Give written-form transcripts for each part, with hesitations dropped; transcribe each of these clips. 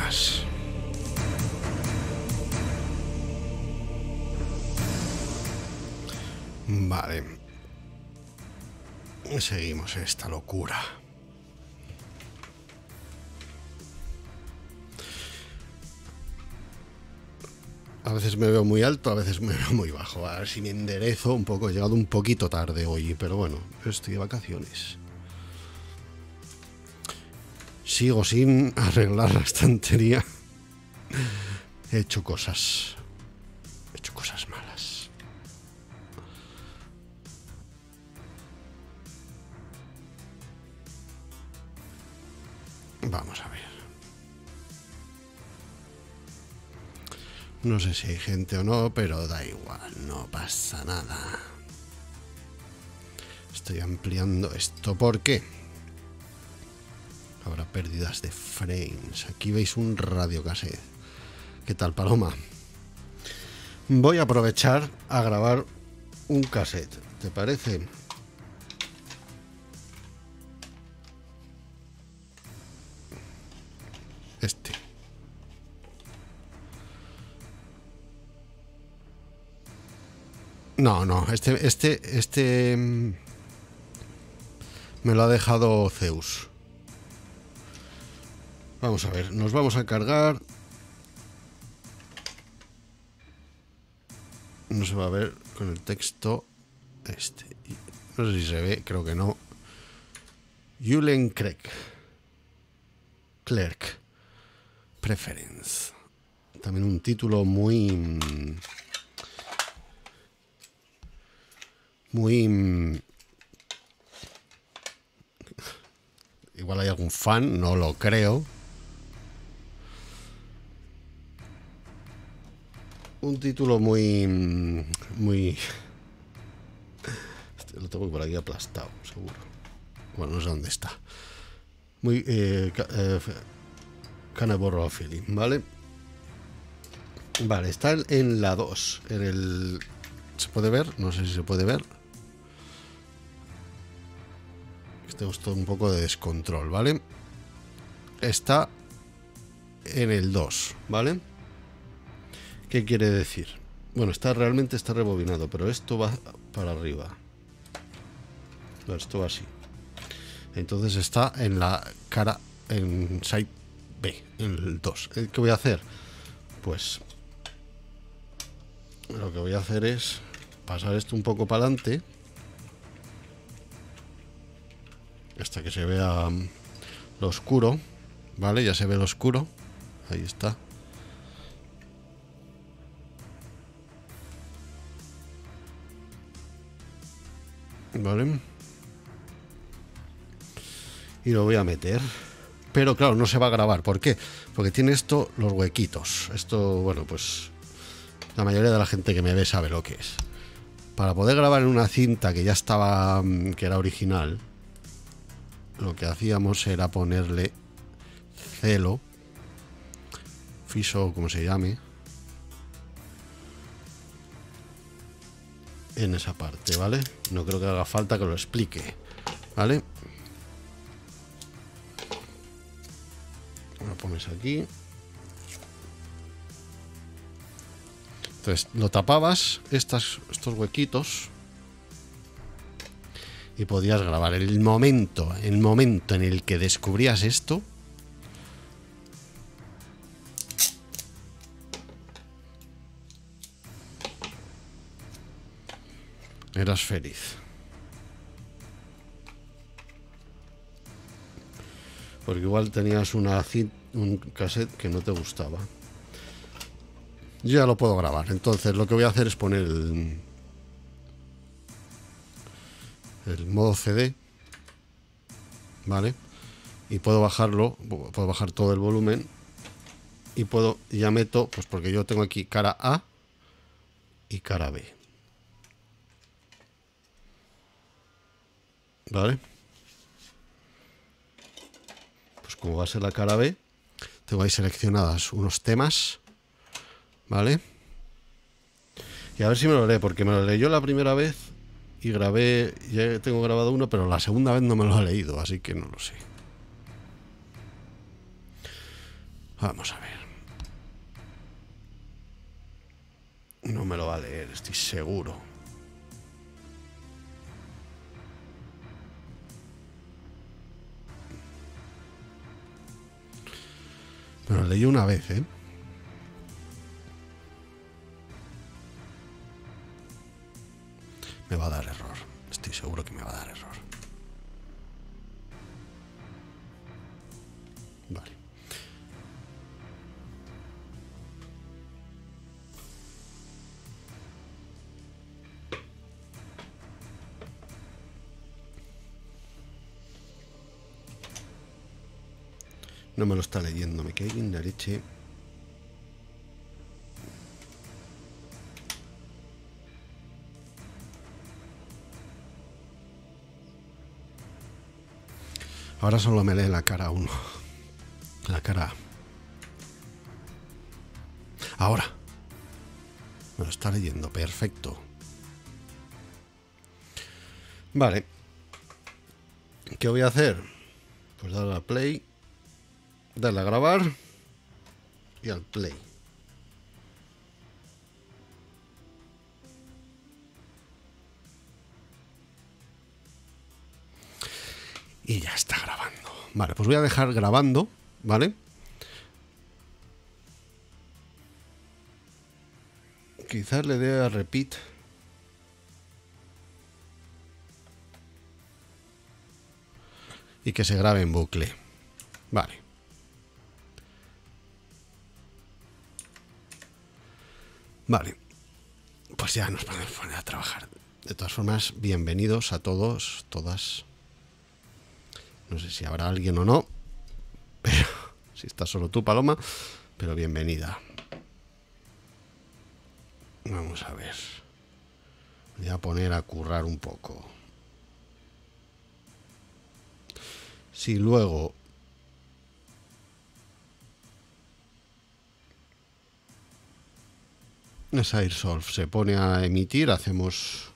más. Vale. Seguimos esta locura. A veces me veo muy alto, a veces me veo muy bajo. A ver si me enderezo un poco. He llegado un poquito tarde hoy, pero bueno, estoy de vacaciones. Sigo sin arreglar la estantería. He hecho cosas. He hecho cosas malas. Vamos a ver. No sé si hay gente o no, pero da igual, no pasa nada. Estoy ampliando esto. ¿Por qué? Habrá pérdidas de frames. Aquí veis un radiocassette. ¿Qué tal, Paloma? Voy a aprovechar a grabar un cassette. ¿Te parece? Este. No, este me lo ha dejado Zeus. Vamos a ver, nos vamos a cargar. No se va a ver con el texto este. No sé si se ve, creo que no. Julen Clerk. Preference. También un título muy igual hay algún fan, no lo creo. Un título muy lo tengo por aquí aplastado, seguro. Bueno, no sé dónde está. Muy Cannibal Feeling, ¿vale? Vale, está en la 2. En el... ¿Se puede ver? No sé si se puede ver. Tenemos todo un poco de descontrol, ¿vale? Está en el 2, ¿vale? ¿Qué quiere decir? Bueno, realmente está rebobinado, pero esto va para arriba. No, esto va así. Entonces está en la cara, en side B, en el 2. ¿Qué voy a hacer? Pues lo que voy a hacer es pasar esto un poco para adelante hasta que se vea lo oscuro, ¿vale? Ya se ve lo oscuro. Ahí está. ¿Vale? Y lo voy a meter. Pero claro, no se va a grabar. ¿Por qué? Porque tiene esto, los huequitos. Esto, bueno, pues la mayoría de la gente que me ve sabe lo que es. Para poder grabar en una cinta que ya estaba, que era original, lo que hacíamos era ponerle celo, fiso, como se llame, en esa parte, ¿vale? No creo que haga falta que lo explique, ¿vale? Lo pones aquí. Entonces lo tapabas, estos huequitos, y podías grabar. El momento en el que descubrías esto, eras feliz. Porque igual tenías un cassette que no te gustaba. Yo ya lo puedo grabar. Entonces lo que voy a hacer es poner el modo CD, ¿vale? Y puedo bajarlo, puedo bajar todo el volumen y ya meto, pues porque yo tengo aquí cara A y cara B, ¿vale? Pues como va a ser la cara B, tengo ahí seleccionadas unos temas, ¿vale? Y a ver si me lo lee, porque me lo leyó la primera vez y grabé, ya tengo grabado uno, pero la segunda vez no me lo ha leído, así que no lo sé. Vamos a ver. No me lo va a leer, estoy seguro. Pero lo leí una vez, ¿eh? Me va a dar error. Estoy seguro que me va a dar error. Vale. No me lo está leyendo, me cae en la leche. Ahora solo me lee la cara uno. La cara. Ahora. Me lo está leyendo, perfecto. Vale. ¿Qué voy a hacer? Pues darle a play. Darle a grabar. Y al play. Y ya está grabando. Vale, pues voy a dejar grabando, ¿vale? Quizás le dé a repeat. Y que se grabe en bucle. Vale. Vale. Pues ya nos podemos poner a trabajar. De todas formas, bienvenidos a todos, todas. No sé si habrá alguien o no. Pero si estás solo tú, Paloma. Pero bienvenida. Vamos a ver. Voy a poner a currar un poco. Si luego esa Airsolve se pone a emitir, hacemos...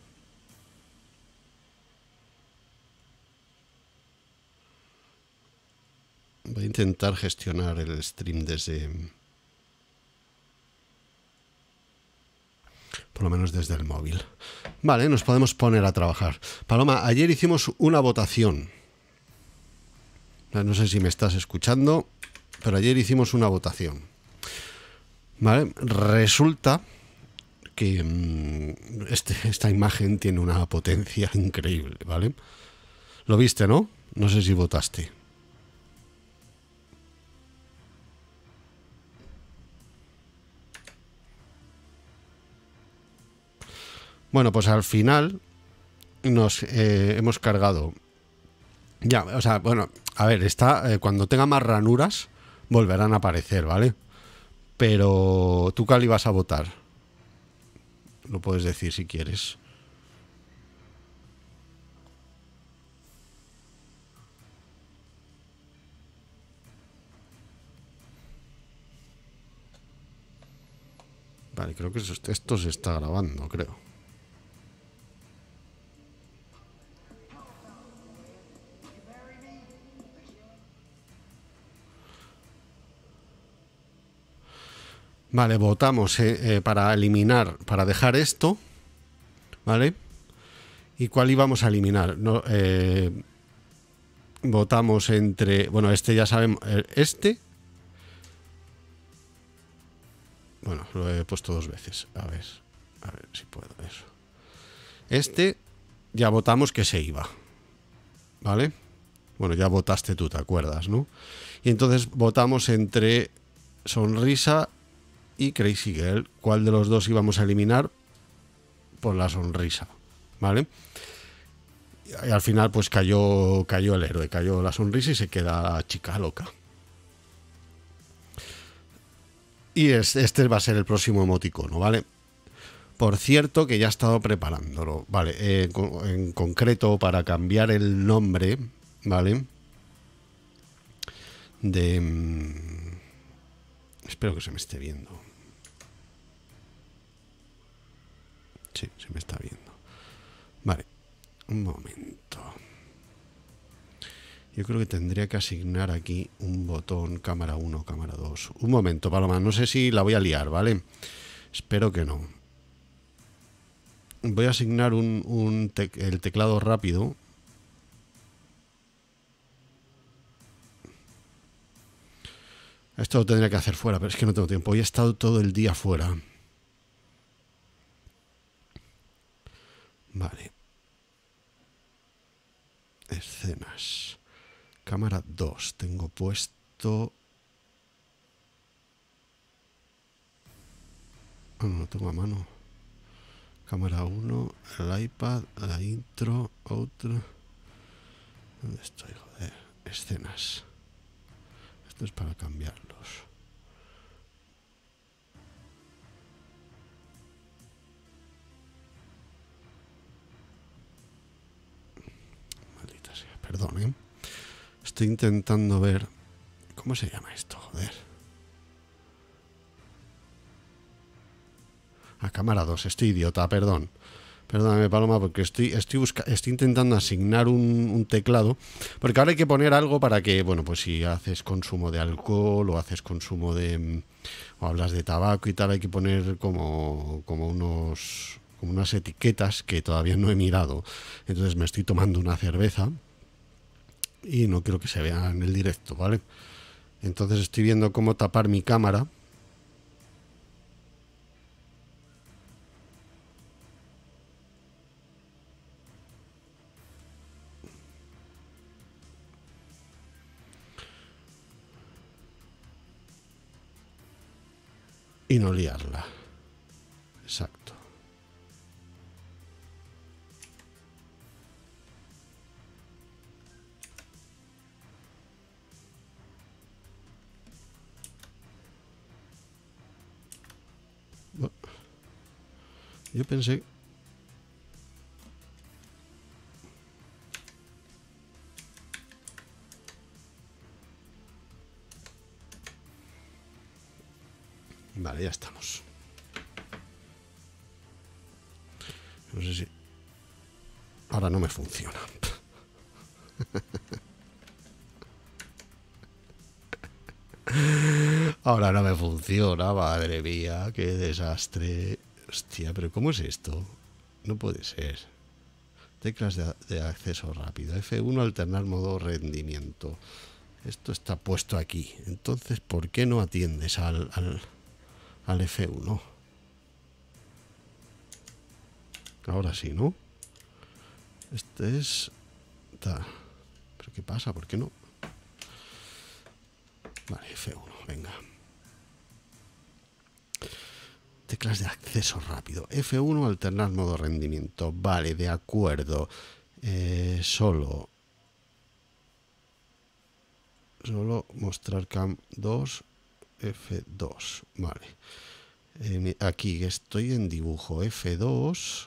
Voy a intentar gestionar el stream desde... Por lo menos desde el móvil. Vale, nos podemos poner a trabajar. Paloma, ayer hicimos una votación. No sé si me estás escuchando, pero ayer hicimos una votación. Vale, resulta que esta imagen tiene una potencia increíble, ¿vale? Lo viste, ¿no? No sé si votaste. Bueno, pues al final nos hemos cargado. Ya, o sea, bueno, a ver, cuando tenga más ranuras volverán a aparecer, ¿vale? Pero tú, ¿cuál ibas a votar? Lo puedes decir si quieres. Vale, creo que esto se está grabando, creo. Vale, votamos para eliminar, para dejar esto, ¿vale? ¿Y cuál íbamos a eliminar? No, votamos entre... Bueno, este ya sabemos... Este... Bueno, lo he puesto dos veces. A ver si puedo eso. Este ya votamos que se iba, ¿vale? Bueno, ya votaste tú, ¿te acuerdas, no? Y entonces votamos entre Sonrisa y Crazy Girl. ¿Cuál de los dos íbamos a eliminar? Por la Sonrisa, ¿vale? Y al final pues cayó el héroe, cayó la Sonrisa y se queda Chica Loca. Y este va a ser el próximo emoticono, ¿vale? Por cierto, que ya he estado preparándolo, ¿vale? En concreto, para cambiar el nombre, ¿vale? Espero que se me esté viendo. Sí, se me está viendo. Vale, un momento. Yo creo que tendría que asignar aquí un botón cámara 1, cámara 2. Un momento, Paloma, no sé si la voy a liar, ¿vale? Espero que no. Voy a asignar el teclado rápido. Esto lo tendría que hacer fuera, pero es que no tengo tiempo. Hoy he estado todo el día fuera. Vale. Escenas. Cámara 2. Tengo puesto... Ah, no lo tengo a mano. Cámara 1, el iPad, la intro, otro. ¿Dónde estoy? Joder. Escenas. Esto es para cambiarlos. Maldita sea, perdón, ¿eh? Estoy intentando ver... ¿Cómo se llama esto? Joder. A cámara 2, estoy idiota, perdón. Perdóname, Paloma, porque estoy intentando asignar un teclado. Porque ahora hay que poner algo para que, bueno, pues si haces consumo de alcohol o haces consumo de... o hablas de tabaco y tal, hay que poner como unas etiquetas que todavía no he mirado. Entonces me estoy tomando una cerveza y no quiero que se vea en el directo, ¿vale? Entonces estoy viendo cómo tapar mi cámara. Y no liarla. Exacto. Yo pensé... Vale, ya estamos. No sé si... Ahora no me funciona. Ahora no me funciona, madre mía, qué desastre. Hostia, pero ¿cómo es esto? No puede ser. Teclas de acceso rápido. F1, alternar modo rendimiento. Esto está puesto aquí. Entonces, ¿por qué no atiendes al F1? Ahora sí, ¿no? Este es... ¿Pero qué pasa? ¿Por qué no? Vale, F1, venga. Teclas de acceso rápido. F1, alternar modo rendimiento. Vale, de acuerdo. Solo mostrar cam 2, F2. Vale. Aquí estoy en dibujo. F2.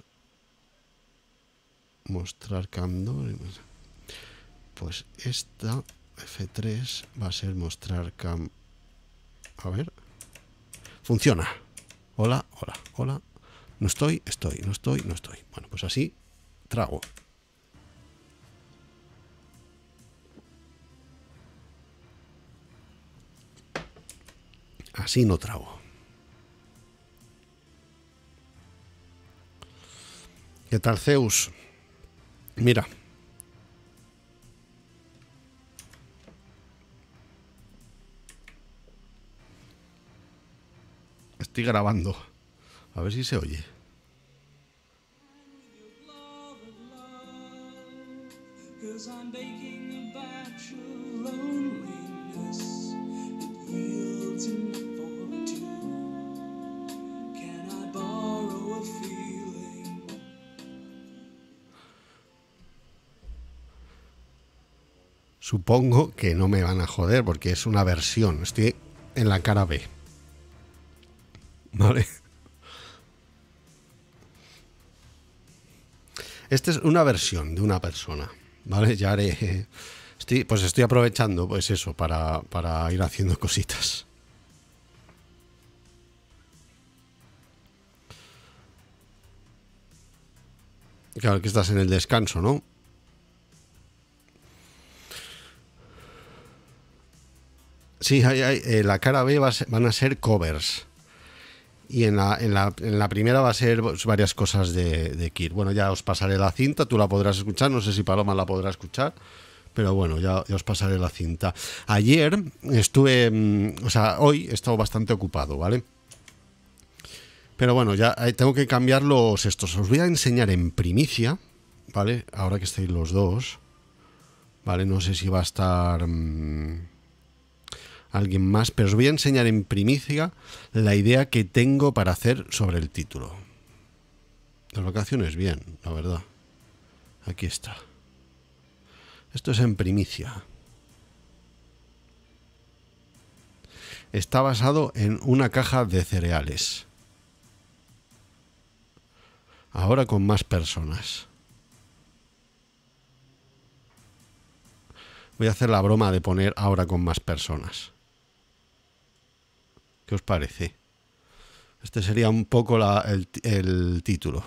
Mostrar cam 2. Pues esta F3 va a ser mostrar cam. A ver. Funciona. Hola, hola, hola. No estoy, no estoy. Bueno, pues así trago. Así no trago. ¿Qué tal, Zeus? Mira. Estoy grabando. A ver si se oye. Supongo que no me van a joder porque es una versión. Estoy en la cara B. ¿Vale? Esta es una versión de una persona. ¿Vale? Ya haré... Estoy aprovechando pues eso para ir haciendo cositas. Claro que estás en el descanso, ¿no? Sí, la cara B van a ser covers. Y en la primera va a ser pues, varias cosas de Kir. Bueno, ya os pasaré la cinta, tú la podrás escuchar, no sé si Paloma la podrá escuchar, pero bueno, ya os pasaré la cinta. Ayer estuve, o sea, hoy he estado bastante ocupado, ¿vale? Pero bueno, ya tengo que cambiar los estos. Os voy a enseñar en primicia, ¿vale? Ahora que estáis los dos, ¿vale? No sé si va a estar alguien más, pero os voy a enseñar en primicia la idea que tengo para hacer sobre el título. Las vacaciones bien, la verdad. Aquí está. Esto es en primicia. Está basado en una caja de cereales. Ahora con más personas. Voy a hacer la broma de poner ahora con más personas. ¿Qué os parece? Este sería un poco el título.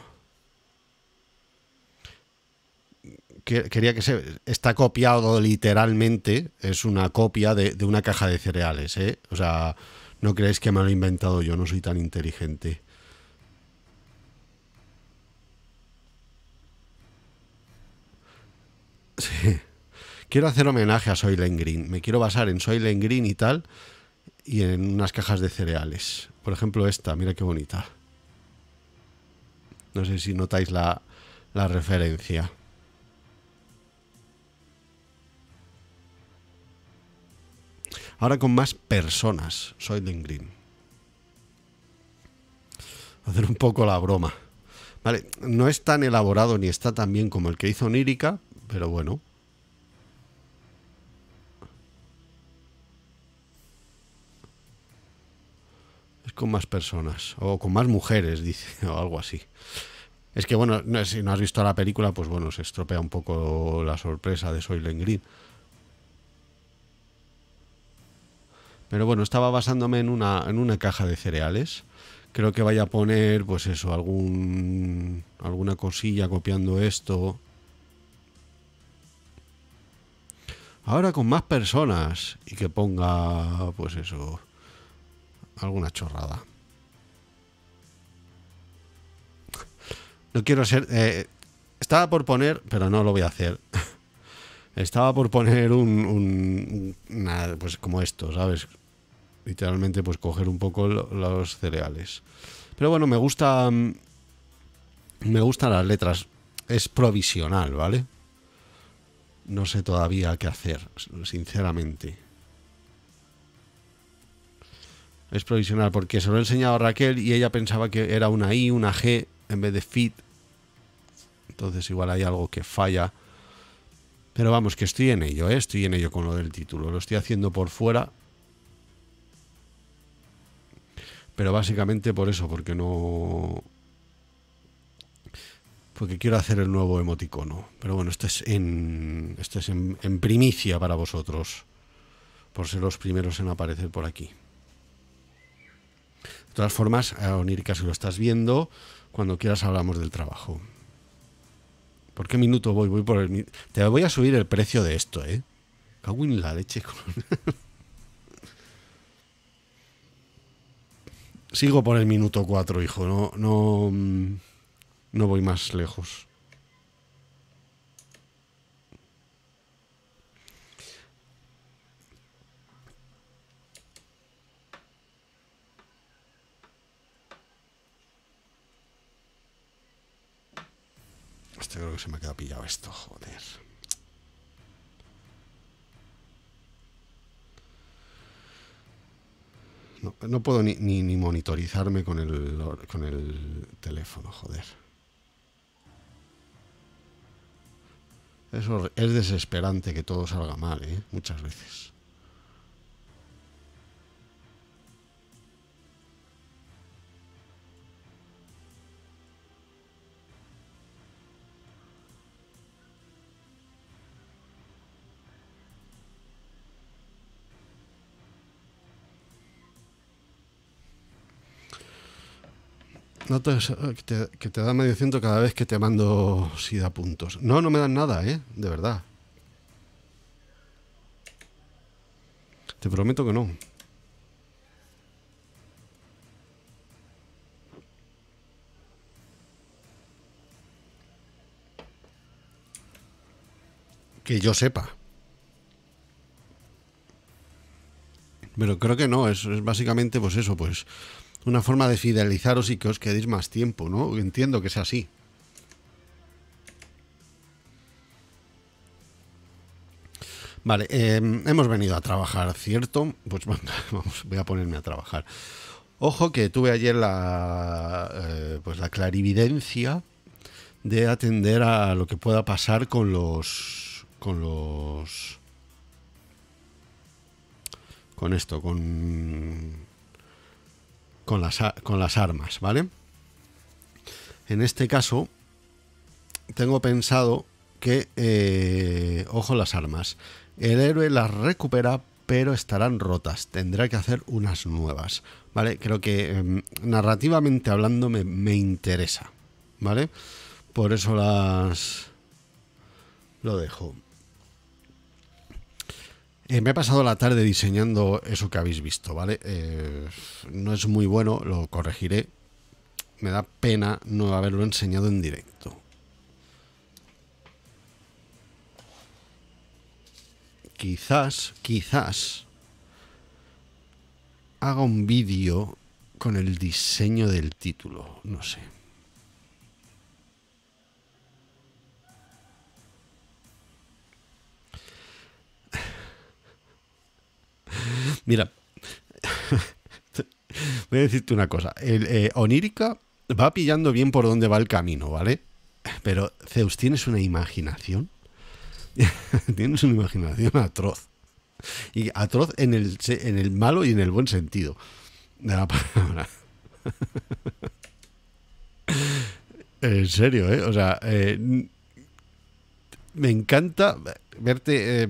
Quería que está copiado literalmente, es una copia de una caja de cereales, ¿eh? O sea, no creéis que me lo he inventado yo, no soy tan inteligente. Sí. Quiero hacer homenaje a Soylent Green, me quiero basar en Soylent Green y tal, y en unas cajas de cereales. Por ejemplo esta, mira qué bonita. No sé si notáis la referencia. Ahora con más personas, Soylent Green. Hacer un poco la broma. Vale, no es tan elaborado ni está tan bien como el que hizo Onírica, pero bueno. Es con más personas, o con más mujeres, dice, o algo así. Es que bueno, si no has visto la película, pues bueno, se estropea un poco la sorpresa de Soylent Green. Pero bueno, estaba basándome en una caja de cereales. Creo que vaya a poner, pues eso, alguna cosilla copiando esto. Ahora con más personas. Y que ponga, pues eso, alguna chorrada. No quiero ser... estaba por poner, pero no lo voy a hacer. Estaba por poner pues como esto, ¿sabes? Literalmente pues coger un poco los cereales. Pero bueno, me gustan las letras. Es provisional, ¿vale? No sé todavía qué hacer, sinceramente. Es provisional porque se lo he enseñado a Raquel y ella pensaba que era una I, una G en vez de fit. Entonces igual hay algo que falla. Pero vamos, que estoy en ello, ¿eh? Estoy en ello con lo del título. Lo estoy haciendo por fuera. Pero básicamente por eso, porque no... Porque quiero hacer el nuevo emoticono. Pero bueno, esto es en primicia para vosotros. Por ser los primeros en aparecer por aquí. De todas formas, Onírica, si lo estás viendo, cuando quieras hablamos del trabajo. ¿Por qué minuto voy? Voy por el... Te voy a subir el precio de esto, ¿eh? Cago en la leche. Sigo por el minuto 4, hijo. No voy más lejos. Creo que se me ha quedado pillado esto, joder. No puedo ni monitorizarme con el teléfono, joder. Eso es desesperante que todo salga mal, ¿eh? Muchas veces. Notas que te da medio ciento cada vez que te mando SIDA puntos. No me dan nada, ¿eh? De verdad. Te prometo que no. Que yo sepa. Pero creo que no, es básicamente pues eso, pues una forma de fidelizaros y que os quedéis más tiempo, ¿no? Entiendo que sea así. Vale, hemos venido a trabajar, ¿cierto? Pues vamos, voy a ponerme a trabajar. Ojo que tuve ayer pues la clarividencia de atender a lo que pueda pasar con las armas, ¿vale? En este caso, tengo pensado que, ojo las armas, el héroe las recupera, pero estarán rotas. Tendrá que hacer unas nuevas, ¿vale? Creo que narrativamente hablando me interesa, ¿vale? Por eso lo dejo. Me he pasado la tarde diseñando eso que habéis visto, ¿vale? No es muy bueno, lo corregiré. Me da pena no haberlo enseñado en directo. Quizás haga un vídeo con el diseño del título, no sé. Mira, voy a decirte una cosa. Onírica va pillando bien por dónde va el camino, ¿vale? Pero Zeus, tienes una imaginación. Tienes una imaginación atroz. Y atroz en el malo y en el buen sentido de la palabra. En serio, ¿eh? O sea, me encanta verte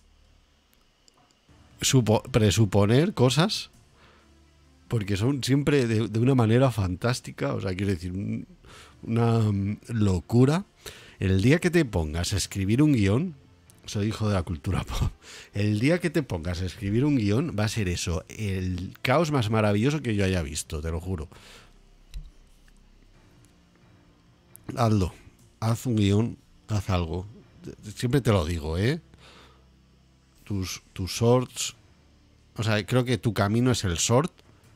presuponer cosas porque son siempre de una manera fantástica. O sea, quiero decir, una locura. El día que te pongas a escribir un guión, soy hijo de la cultura pop, el día que te pongas a escribir un guión va a ser eso, el caos más maravilloso que yo haya visto, te lo juro. Hazlo, haz un guión, haz algo. Siempre te lo digo, ¿eh? Tus shorts, o sea, creo que tu camino es el short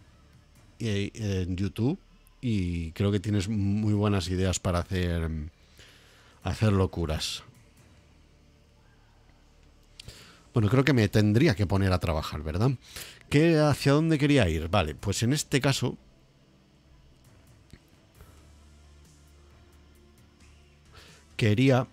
en YouTube y creo que tienes muy buenas ideas para hacer locuras. Bueno, creo que me tendría que poner a trabajar, ¿verdad? ¿Hacia dónde quería ir? Vale, pues en este caso quería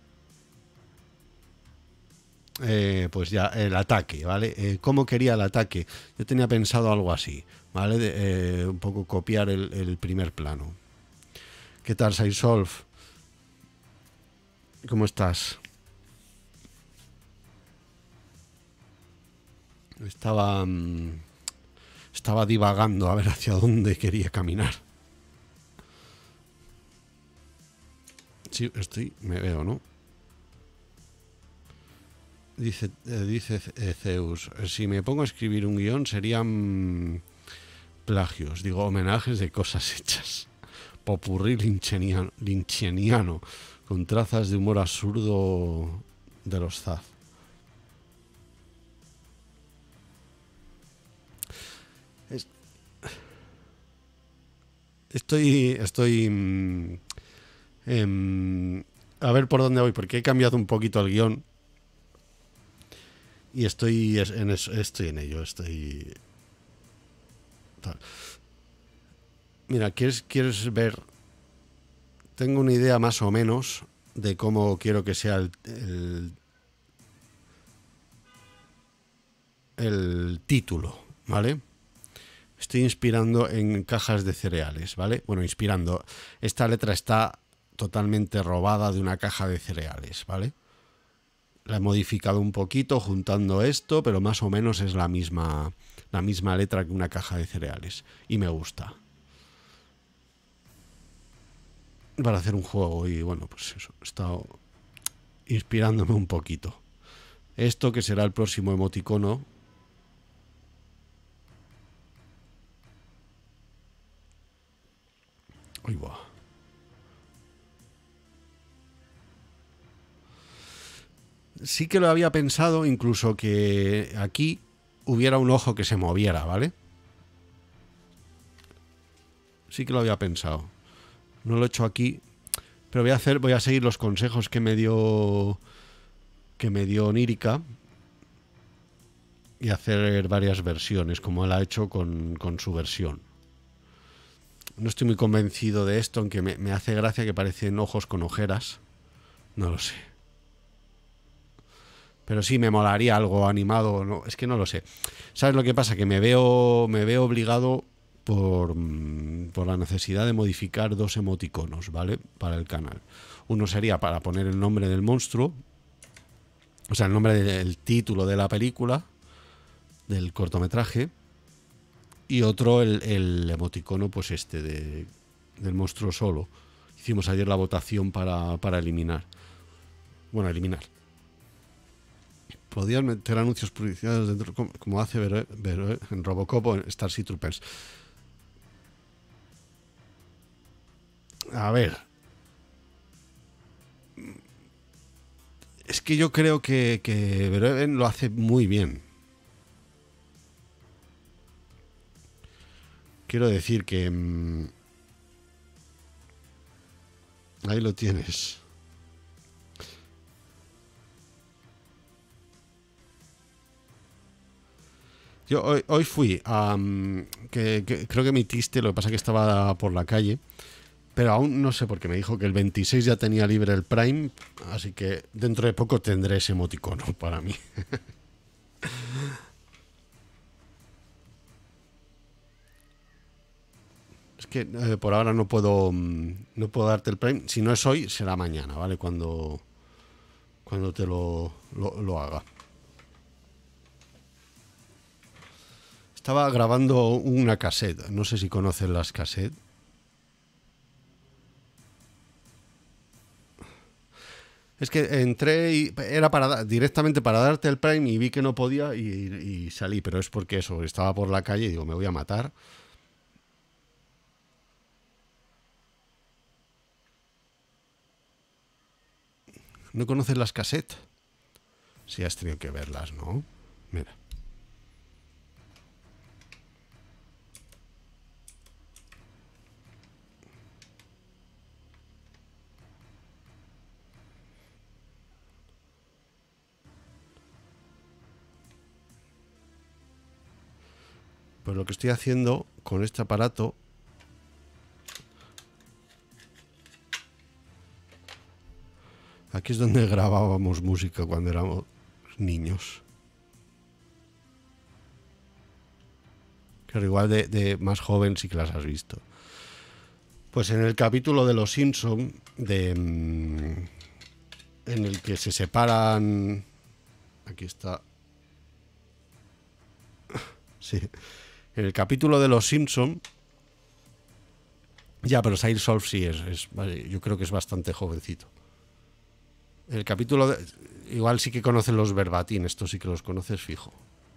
pues ya el ataque, ¿vale? ¿Cómo quería el ataque? Yo tenía pensado algo así, ¿vale? Un poco copiar el primer plano. ¿Qué tal, Saisolf? ¿Cómo estás? Estaba divagando a ver hacia dónde quería caminar. Sí, me veo, ¿no? Dice Zeus, si me pongo a escribir un guión serían plagios, digo, homenajes de cosas hechas. Popurrí lincheniano, con trazas de humor absurdo de los Zaz. Estoy a ver por dónde voy, porque he cambiado un poquito el guión. Y estoy en ello. Mira, ¿quieres ver? Tengo una idea más o menos de cómo quiero que sea el título, ¿vale? Estoy inspirando en cajas de cereales, ¿vale? Bueno, inspirando. Esta letra está totalmente robada de una caja de cereales, ¿vale? La he modificado un poquito juntando esto, pero más o menos es la misma letra que una caja de cereales. Y me gusta. Para hacer un juego y bueno, pues eso, he estado inspirándome un poquito. Esto que será el próximo emoticono, Uy, buah. Sí que lo había pensado, incluso que aquí hubiera un ojo que se moviera, ¿vale? Sí que lo había pensado. No lo he hecho aquí, pero voy a seguir los consejos que me dio Onírica y hacer varias versiones, como él ha hecho con su versión. No estoy muy convencido de esto, aunque me hace gracia que parecen ojos con ojeras. No lo sé. Pero sí, me molaría algo animado. No, es que no lo sé. ¿Sabes lo que pasa? Que me veo obligado por la necesidad de modificar dos emoticonos, ¿vale? Para el canal. Uno sería para poner el nombre del monstruo, o sea, el nombre del título de la película, del cortometraje, y otro el emoticono, pues del monstruo solo. Hicimos ayer la votación para eliminar. Bueno, eliminar. Podías meter anuncios publicitarios dentro, como hace Vero en Robocop o en Starship Troopers. A ver. Es que yo creo que Verhoeven lo hace muy bien. Quiero decir que... ahí lo tienes. Yo hoy fui a... que creo que emitiste, lo que pasa es que estaba por la calle, pero aún no sé, porque me dijo que el 26 ya tenía libre el Prime, así que dentro de poco tendré ese emoticono para mí. Es que por ahora no puedo darte el Prime. Si no es hoy, será mañana, ¿vale? Cuando te lo haga. Estaba grabando una cassette. No sé si conocen las cassettes. Es que entré y era directamente para darte el Prime y vi que no podía y salí. Pero es porque eso, estaba por la calle y digo, me voy a matar. ¿No conoces las cassettes? Sí, has tenido que verlas, ¿no? Mira. Pues lo que estoy haciendo con este aparato... Aquí es donde grabábamos música cuando éramos niños. Claro, igual de más joven sí que las has visto. Pues en el capítulo de Los Simpson, en el que se separan... Aquí está. Sí. En el capítulo de Los Simpson... Ya, pero Sail Solf sí yo creo que es bastante jovencito. El capítulo... igual sí que conocen los verbatim, estos sí que los conoces fijo.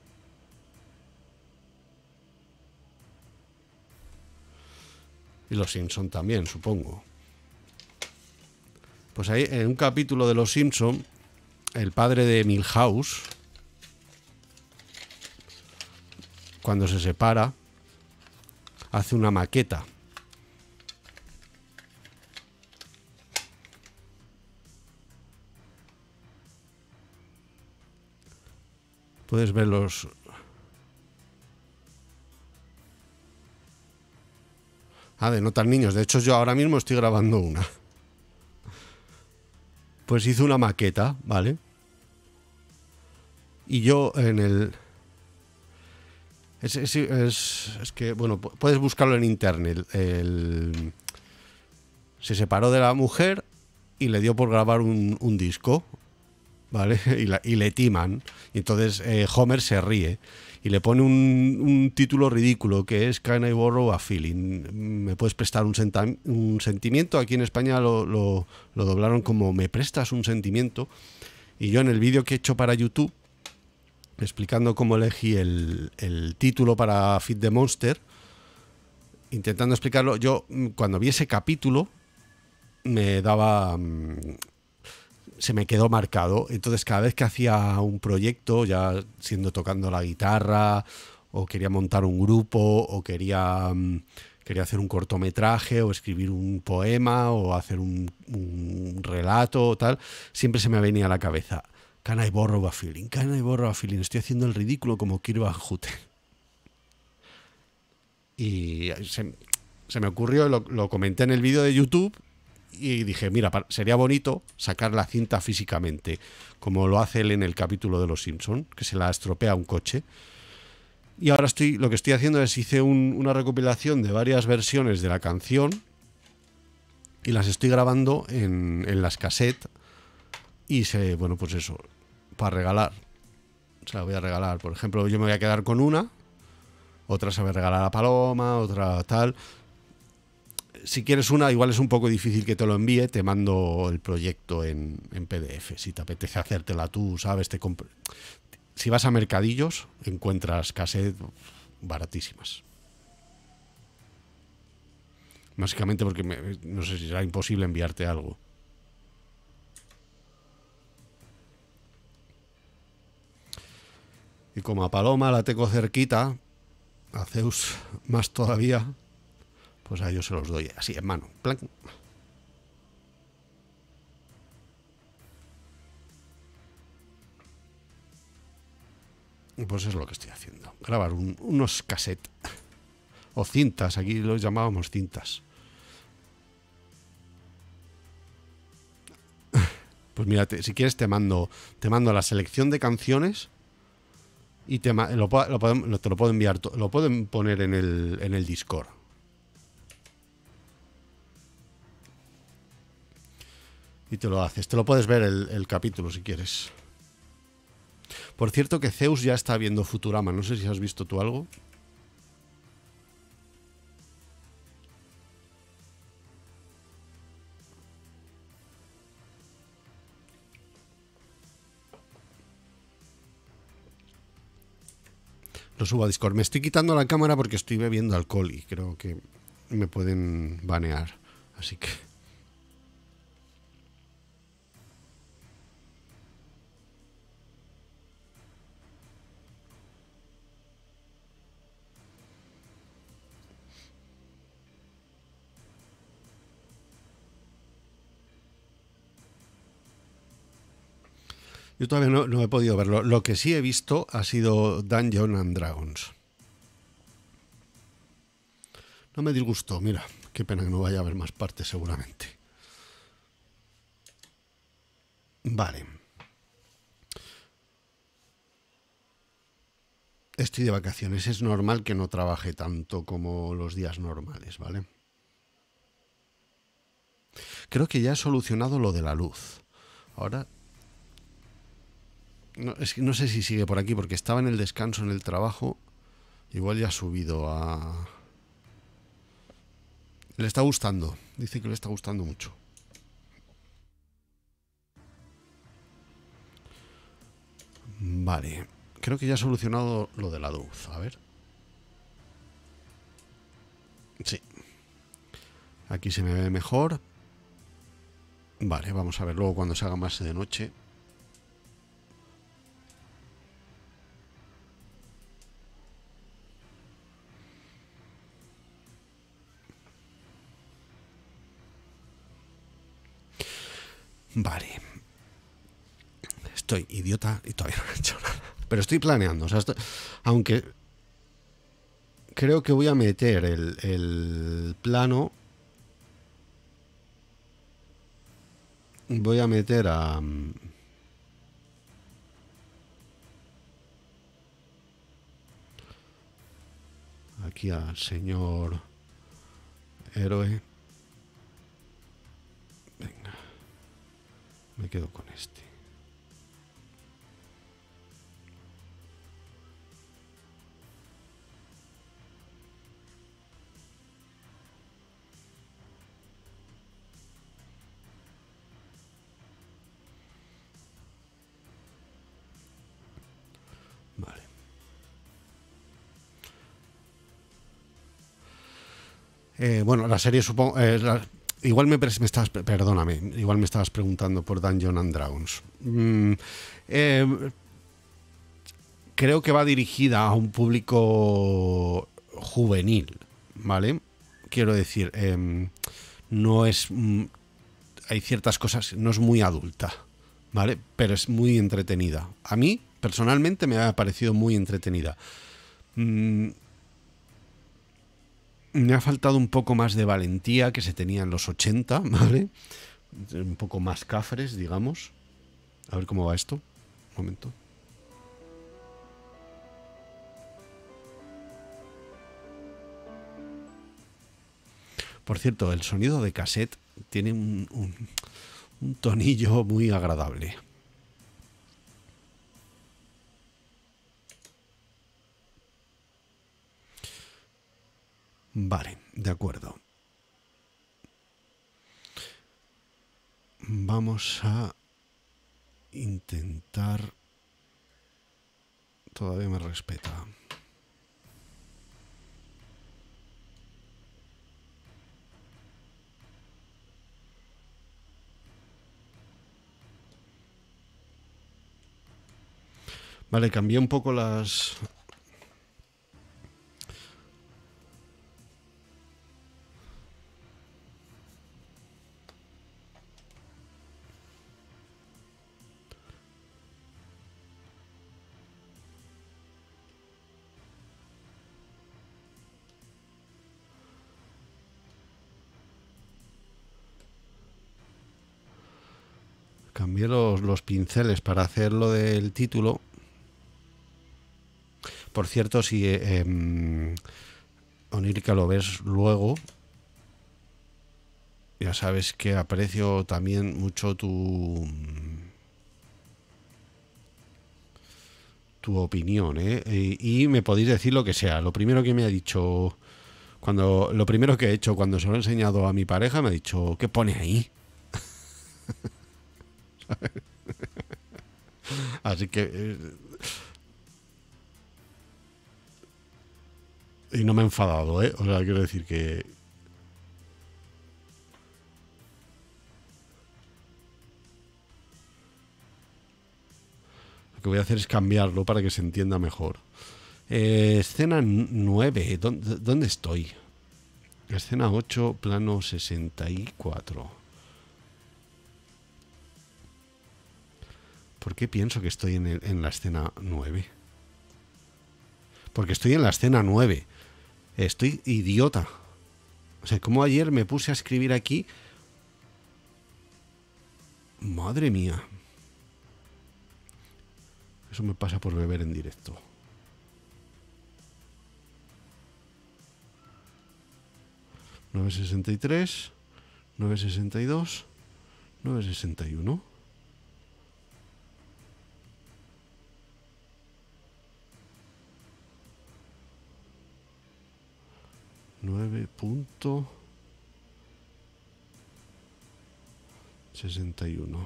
Y Los Simpson también, supongo. Pues ahí, en un capítulo de Los Simpson, el padre de Milhouse, cuando se separa, hace una maqueta. Puedes ver los... de no tan niños. De hecho, yo ahora mismo estoy grabando una. Pues hice una maqueta, ¿vale? Y yo en el... Es que, bueno, puedes buscarlo en internet. Se separó de la mujer y le dio por grabar un disco, ¿vale? Y le timan. Y entonces Homer se ríe y le pone un título ridículo que es Can I Borrow a Feeling? ¿Me puedes prestar un sentimiento? Aquí en España lo doblaron como ¿me prestas un sentimiento? Y yo en el vídeo que he hecho para YouTube, explicando cómo elegí el título para Feed the Monster, intentando explicarlo. Yo, cuando vi ese capítulo, me daba... se me quedó marcado. Entonces, cada vez que hacía un proyecto, ya siendo tocando la guitarra, o quería montar un grupo, o quería hacer un cortometraje, o escribir un poema, o hacer un relato, o tal, siempre se me venía a la cabeza: Can I borrow a feeling? Can I borrow a feeling? Estoy haciendo el ridículo como Kirk Van Houten. Y se me ocurrió, lo comenté en el vídeo de YouTube, y dije, mira, sería bonito sacar la cinta físicamente, como lo hace él en el capítulo de Los Simpson, que se la estropea un coche. Y ahora lo que estoy haciendo es, hice una recopilación de varias versiones de la canción y las estoy grabando en las cassettes, y bueno, pues eso, para regalar. O sea, voy a regalar, por ejemplo, yo me voy a quedar con una, otra se va a regalar a Paloma, otra tal. Si quieres una, igual es un poco difícil que te lo envíe, te mando el proyecto en PDF. Si te apetece hacértela tú, ¿sabes? Si vas a mercadillos, encuentras cassettes baratísimas. Básicamente porque no sé si será imposible enviarte algo. Y como a Paloma la tengo cerquita, a Zeus más todavía, pues a ellos se los doy así en mano. Plan. Pues es lo que estoy haciendo. Grabar unos cassettes. O cintas, aquí los llamábamos cintas. Pues mírate, si quieres te mando la selección de canciones y te lo puedo enviar, lo pueden poner en el Discord. Y te lo haces. Te lo puedes ver el capítulo si quieres. Por cierto que Zeus ya está viendo Futurama. No sé si has visto tú algo. Lo subo a Discord. Me estoy quitando la cámara porque estoy bebiendo alcohol y creo que me pueden banear. Así que... Yo todavía no he podido verlo. Lo que sí he visto ha sido Dungeons and Dragons. No me disgustó, mira. Qué pena que no vaya a haber más partes seguramente. Vale. Estoy de vacaciones. Es normal que no trabaje tanto como los días normales, ¿vale? Creo que ya he solucionado lo de la luz. Ahora... No sé si sigue por aquí porque estaba en el descanso en el trabajo. Igual ya ha subido a... Le está gustando. Dice que le está gustando mucho. Vale. Creo que ya he solucionado lo de la luz. A ver. Sí. Aquí se me ve mejor. Vale, vamos a ver luego cuando se haga más de noche. Vale. Estoy idiota y todavía no he hecho nada. Pero estoy planeando. O sea, aunque creo que voy a meter el plano. Voy a meter aquí al señor héroe. Venga. Me quedo con este. Vale. Bueno, la serie supongo... igual me estabas... Perdóname, igual me estabas preguntando por Dungeons and Dragons. Creo que va dirigida a un público juvenil, ¿vale? Quiero decir, no es... hay ciertas cosas, no es muy adulta, ¿vale? Pero es muy entretenida. A mí, personalmente, me ha parecido muy entretenida. Me ha faltado un poco más de valentía que se tenía en los 80, ¿vale? Un poco más cafres, digamos. A ver cómo va esto. Un momento. Por cierto, el sonido de cassette tiene un tonillo muy agradable. Vale, de acuerdo. Vamos a intentar... Todavía me respeta. Vale, cambié un poco las... Cambié los pinceles para hacer lo del título. Por cierto, si Onírica lo ves luego, ya sabes que aprecio también mucho tu opinión, ¿eh? Y me podéis decir lo que sea. Lo primero que me ha dicho, lo primero que he hecho cuando se lo he enseñado a mi pareja, me ha dicho, ¿qué pone ahí? Así que... y no me he enfadado, ¿eh? O sea, quiero decir que... Lo que voy a hacer es cambiarlo para que se entienda mejor. Escena 9. ¿Dónde estoy? Escena 8, plano 64. ¿Por qué pienso que estoy en la escena 9? Porque estoy en la escena 9. Estoy idiota. O sea, como ayer me puse a escribir aquí. Madre mía. Eso me pasa por beber en directo. $9.63, $9.62, $9.61. $9.61.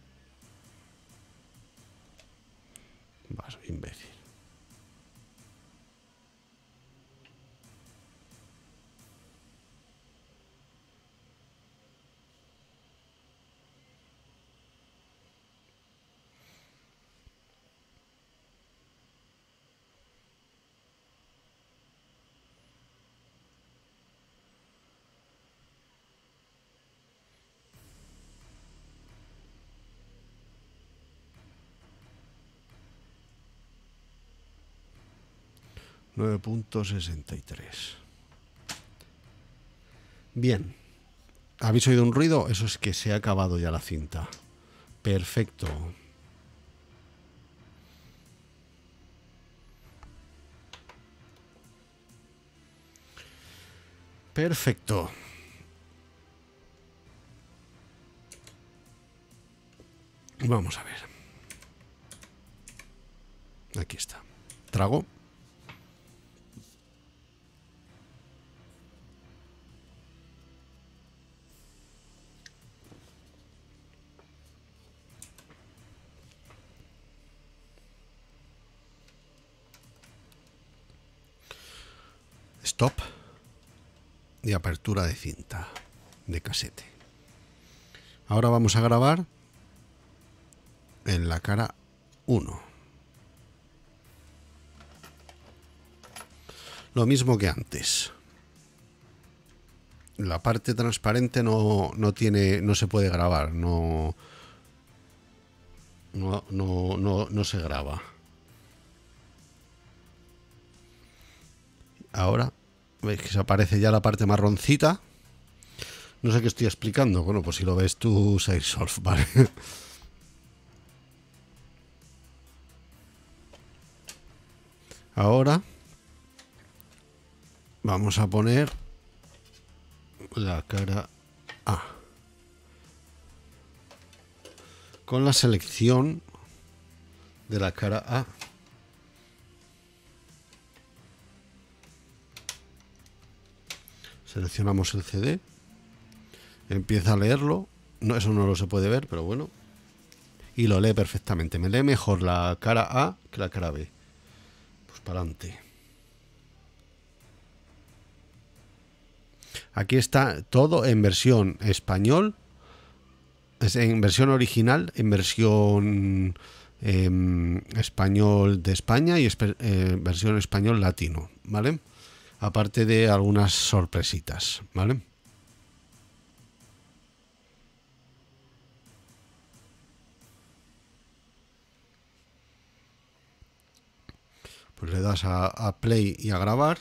Vas, imbécil. $9.63. Bien. ¿Habéis oído un ruido? Eso es que se ha acabado ya la cinta. Perfecto. Perfecto. Vamos a ver. Aquí está. Trago. Stop. y apertura de cinta de casete. Ahora vamos a grabar en la cara 1. Lo mismo que antes. La parte transparente no se puede grabar, no se graba. Ahora veis que se aparece ya la parte marroncita. No sé qué estoy explicando. Bueno, pues si lo ves tú, Airsoft, ¿vale? Ahora vamos a poner la cara A con la selección de la cara A. Seleccionamos el CD, empieza a leerlo. No, eso no lo se puede ver, pero bueno. Y lo lee perfectamente. Me lee mejor la cara A que la cara B. Pues para adelante. Aquí está todo en versión español, en versión original, en versión español de España y versión español latino, ¿vale? Aparte de algunas sorpresitas, ¿vale? Pues le das a play y a grabar.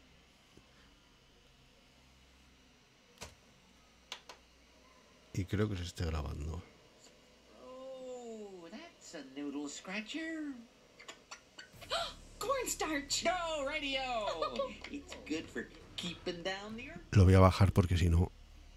Y creo que se esté grabando. Oh, that's a noodle scratcher. Cornstarch. No, radio. It's good for keeping down the earth. Lo voy a bajar porque si no...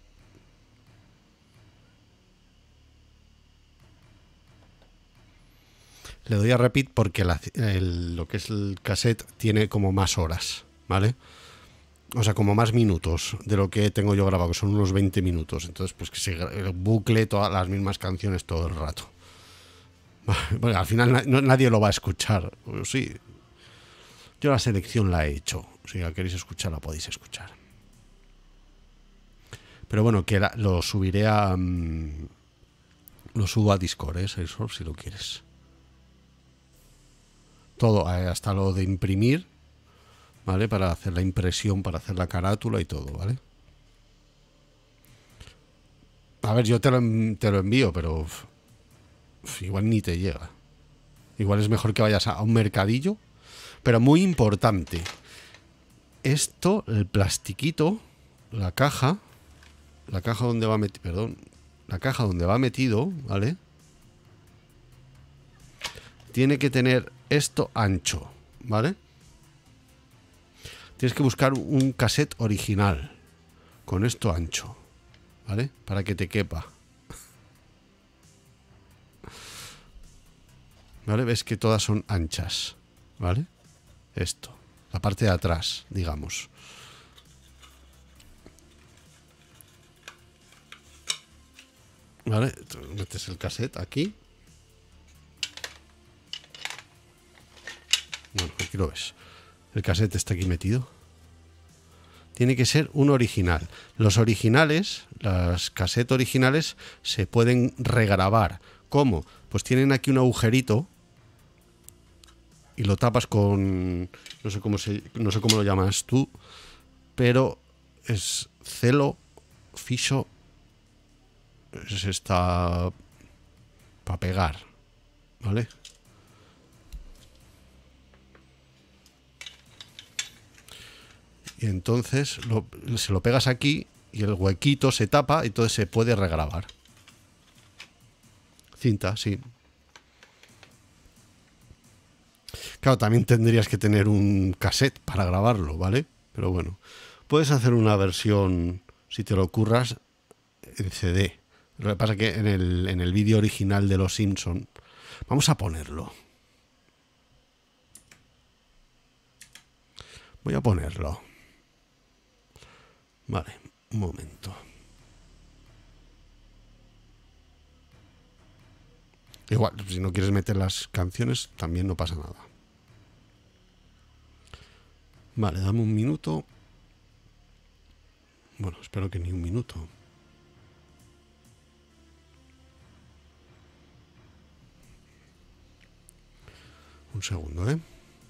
Le doy a repeat porque lo que es el cassette tiene como más horas, ¿vale? O sea, como más minutos de lo que tengo yo grabado, que son unos 20 minutos. Entonces, pues que se bucle todas las mismas canciones todo el rato. Bueno, al final nadie lo va a escuchar. Sí, yo la selección la he hecho. Si la queréis escuchar, la podéis escuchar. Pero bueno, que lo subiré a... lo subo a Discord, eso, si lo quieres. Todo, hasta lo de imprimir, ¿vale? Para hacer la impresión, para hacer la carátula y todo, ¿vale? A ver, yo te lo envío, pero igual ni te llega. Igual es mejor que vayas a un mercadillo. Pero muy importante, esto, el plastiquito, la caja donde va metido, perdón, la caja donde va metido, ¿vale? Tiene que tener esto ancho, ¿vale? Tienes que buscar un cassette original con esto ancho, ¿vale? Para que te quepa. ¿Vale? Ves que todas son anchas, ¿vale? Esto, la parte de atrás, digamos. ¿Vale? Metes el cassette aquí. Bueno, aquí lo ves. El cassette está aquí metido. Tiene que ser un original. Los originales, las cassettes originales, se pueden regrabar. ¿Cómo? Pues tienen aquí un agujerito y lo tapas con... no sé cómo lo llamas tú, pero es celo, fiso, es esta para pegar, ¿vale? Y entonces se lo pegas aquí y el huequito se tapa y entonces se puede regrabar. Cinta, sí. Claro, también tendrías que tener un cassette para grabarlo, ¿vale? Pero bueno, puedes hacer una versión, si te lo curras, en CD. Lo que pasa es que en el vídeo original de Los Simpson, vamos a ponerlo. Voy a ponerlo. Vale, un momento. Igual, si no quieres meter las canciones, también no pasa nada. Vale, dame un minuto. Bueno, espero que ni un minuto. Un segundo, ¿eh?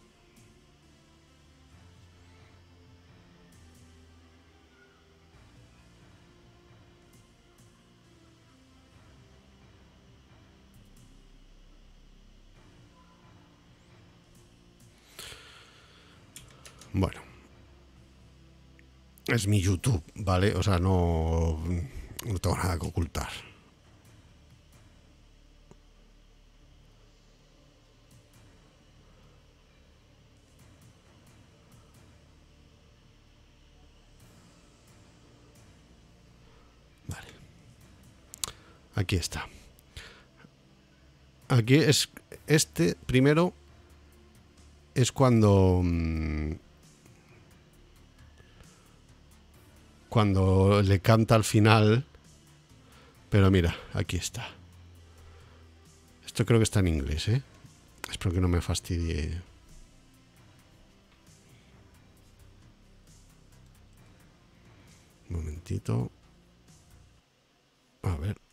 Bueno. Es mi YouTube, ¿vale? O sea, no tengo nada que ocultar. Vale. Aquí está. Aquí es... Este, primero, es cuando... cuando le canta al final. Pero mira, aquí está. Esto creo que está en inglés, ¿eh? Espero que no me fastidie. Un momentito. A ver.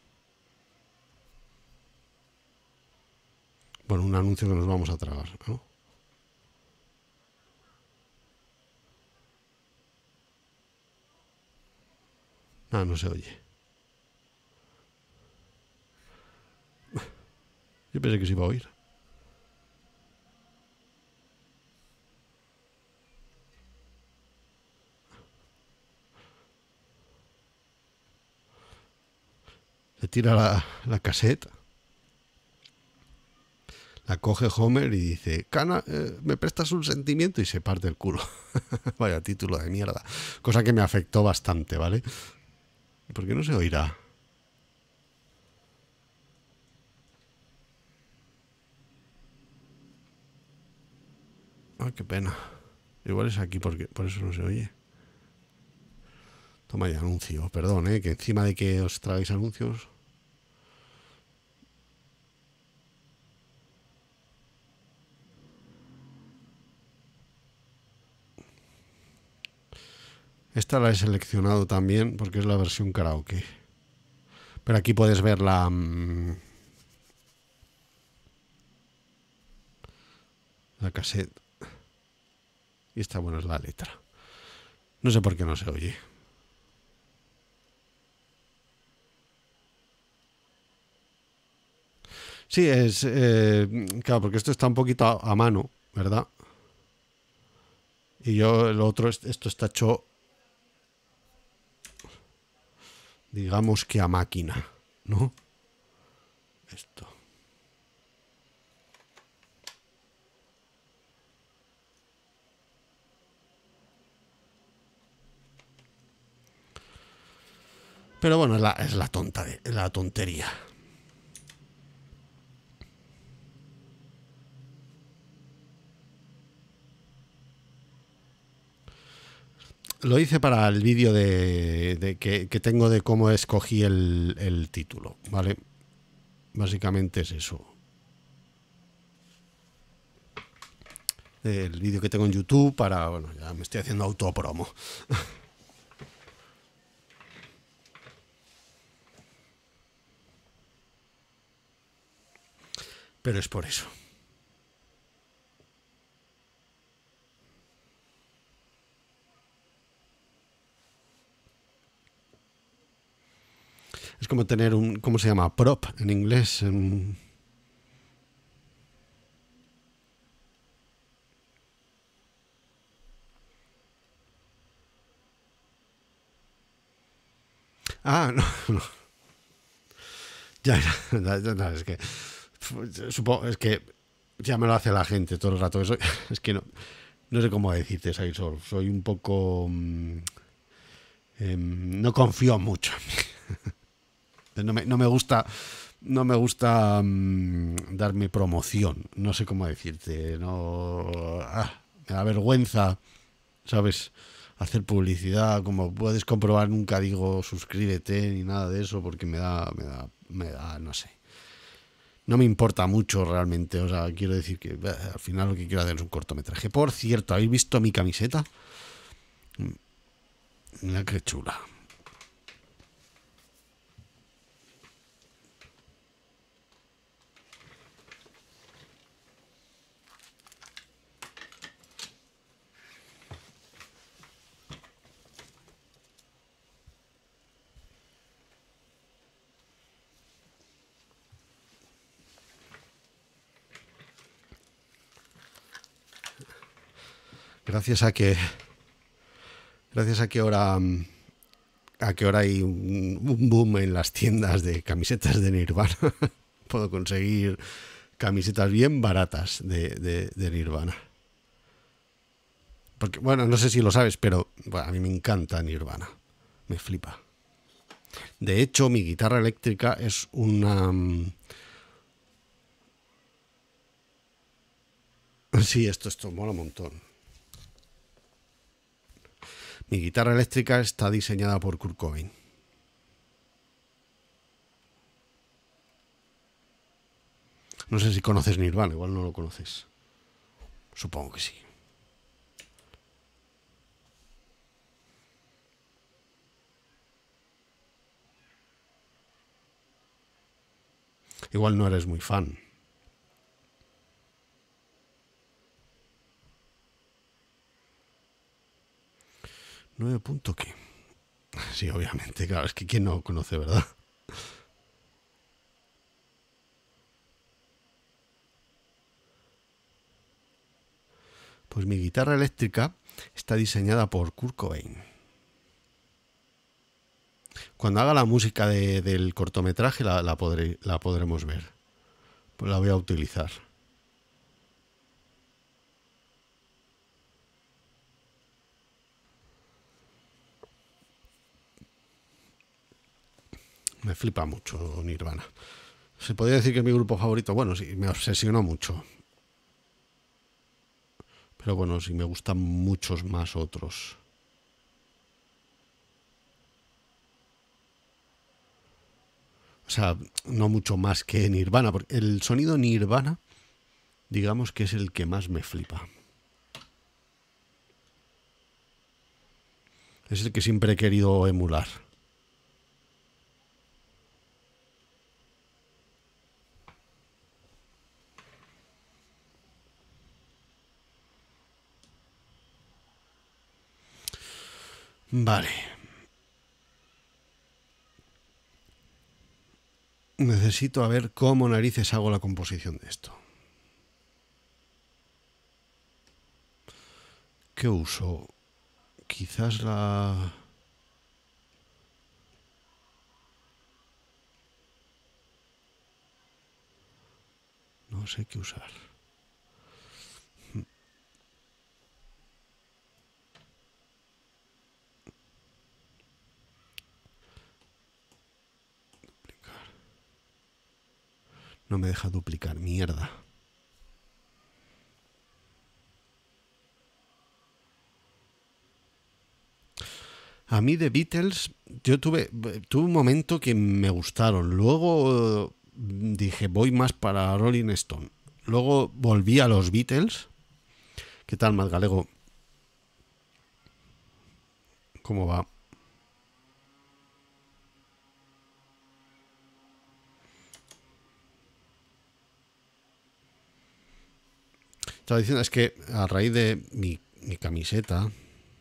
Bueno, un anuncio que nos vamos a tragar, ¿no? Ah, no se oye. Yo pensé que se iba a oír. Se tira la cassette. La coge Homer y dice, Cana, ¿me prestas un sentimiento? Y se parte el culo. Vaya título de mierda. Cosa que me afectó bastante, ¿vale? ¿Por qué no se oirá? Ah, qué pena. Igual es aquí porque por eso no se oye. Toma ya anuncio. Perdón, que encima de que os tragáis anuncios... Esta la he seleccionado también porque es la versión karaoke. Pero aquí puedes ver la cassette. Y esta, bueno, es la letra. No sé por qué no se oye. Sí, es... claro, porque esto está un poquito a mano, ¿verdad? Y yo, el otro, esto está hecho... digamos que a máquina, ¿no? Esto. Pero bueno, es la tontería. Lo hice para el vídeo que tengo de cómo escogí el título, ¿vale? Básicamente es eso. El vídeo que tengo en YouTube para... bueno, ya me estoy haciendo autopromo. Pero es por eso. Es como tener un... ¿cómo se llama? Prop en inglés. Ah, no, no. Ya, es que... supongo, es que ya me lo hace la gente todo el rato. Es que no sé cómo decirte, Saisor. Soy un poco... no confío mucho en mí. No me gusta darme promoción. No sé cómo decirte. Me da vergüenza, ¿sabes? Hacer publicidad. Como puedes comprobar, nunca digo suscríbete ni nada de eso porque me da, no sé. No me importa mucho realmente. O sea, quiero decir que al final lo que quiero hacer es un cortometraje. Por cierto, ¿habéis visto mi camiseta? Mira qué chula. Gracias a que ahora hay un boom en las tiendas de camisetas de Nirvana. Puedo conseguir camisetas bien baratas de Nirvana. Porque, bueno, no sé si lo sabes, pero bueno, a mí me encanta Nirvana. Me flipa. De hecho, mi guitarra eléctrica es una... Sí, esto mola un montón. Mi guitarra eléctrica está diseñada por Kurt Cobain. No sé si conoces Nirvana, igual no lo conoces. Supongo que sí. Igual no eres muy fan. ¿9 punto qué? Sí, obviamente, claro, es que quién no conoce, ¿verdad? Pues mi guitarra eléctrica está diseñada por Kurt Cobain. Cuando haga la música del cortometraje la podremos ver. Pues la voy a utilizar. Me flipa mucho Nirvana. Se podría decir que es mi grupo favorito. Bueno, sí, me obsesionó mucho. Pero bueno, sí me gustan muchos más otros. O sea, no mucho más que Nirvana. Porque el sonido Nirvana, digamos que es el que más me flipa. Es el que siempre he querido emular. Vale. Necesito a ver cómo narices hago la composición de esto. ¿Qué uso? Quizás la... No sé qué usar. Duplicar. No me deja duplicar, mierda. A mí de Beatles, yo tuve un momento que me gustaron. Luego dije, voy más para Rolling Stone. Luego volví a los Beatles. ¿Qué tal, Madgalego? ¿Cómo va? Estaba diciendo, es que a raíz de mi camiseta...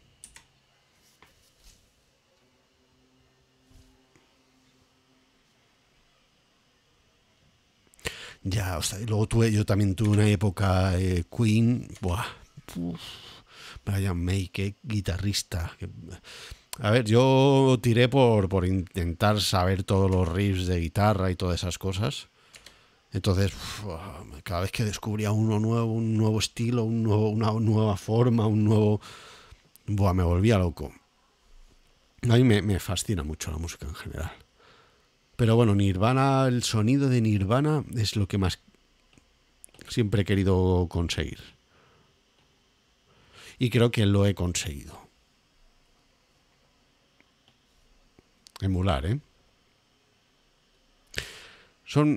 Ya, o sea, y luego yo también tuve una época Queen, buah, uf, Brian May, qué guitarrista. A ver, yo tiré por intentar saber todos los riffs de guitarra y todas esas cosas. Entonces, cada vez que descubría uno nuevo, un nuevo estilo, una nueva forma, un nuevo... Buah, me volvía loco. A mí me fascina mucho la música en general. Pero bueno, Nirvana, el sonido de Nirvana es lo que más siempre he querido conseguir. Y creo que lo he conseguido. Emular, ¿eh?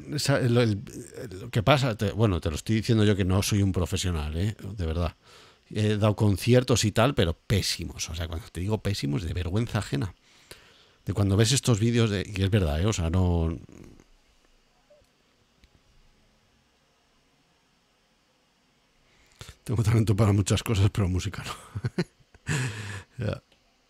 Lo que pasa, bueno, te lo estoy diciendo yo que no soy un profesional, ¿eh? De verdad. he dado conciertos y tal, pero pésimos. O sea, cuando te digo pésimos, de vergüenza ajena. De cuando ves estos vídeos, y es verdad, ¿eh? O sea, no... Tengo talento para muchas cosas, pero música no. Ya.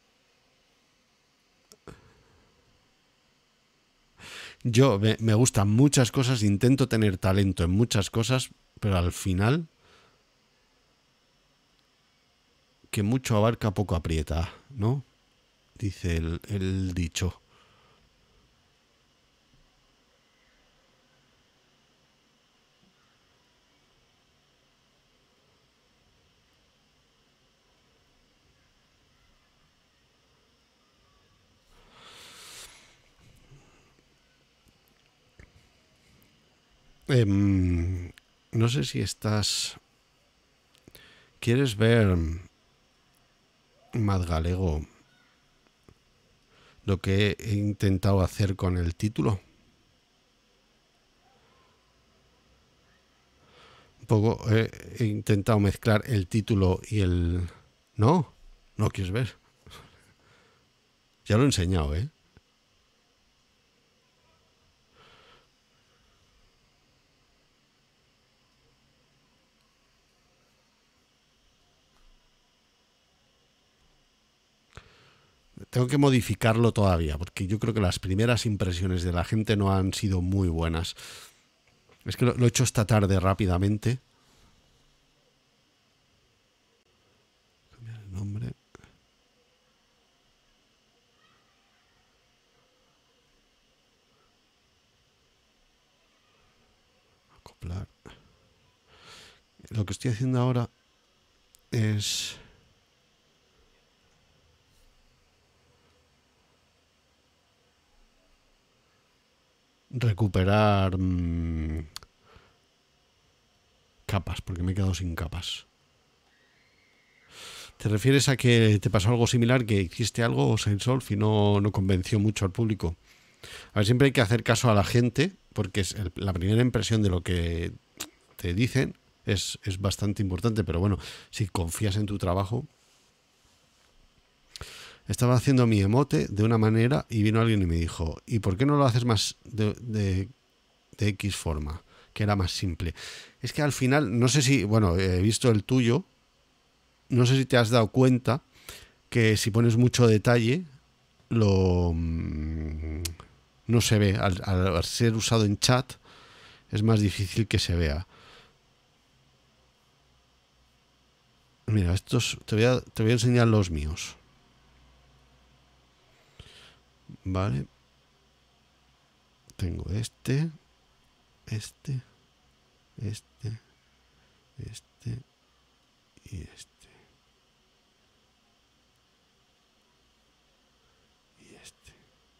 Yo me gustan muchas cosas, intento tener talento en muchas cosas, pero al final, que mucho abarca, poco aprieta, ¿no? Dice el dicho. No sé si estás... ¿Quieres ver, Mad Galego, lo que he intentado hacer con el título? Un poco he intentado mezclar el título y el... ¿No? ¿No quieres ver? Ya lo he enseñado, ¿eh? Tengo que modificarlo todavía, porque yo creo que las primeras impresiones de la gente no han sido muy buenas. Es que lo he hecho esta tarde rápidamente. Cambiar el nombre. Acoplar. Lo que estoy haciendo ahora es... recuperar capas, porque me he quedado sin capas. ¿Te refieres a que te pasó algo similar, que hiciste algo o Sainsolve y no convenció mucho al público? A ver, siempre hay que hacer caso a la gente, porque es la primera impresión de lo que te dicen es bastante importante, pero bueno, si confías en tu trabajo... Estaba haciendo mi emote de una manera y vino alguien y me dijo, ¿y por qué no lo haces más de X forma? Que era más simple. Es que al final, no sé si, bueno, he visto el tuyo, no sé si te has dado cuenta que si pones mucho detalle, no se ve. Al ser usado en chat, es más difícil que se vea. Mira, estos te voy a enseñar los míos. Vale. Tengo este y este y este y este.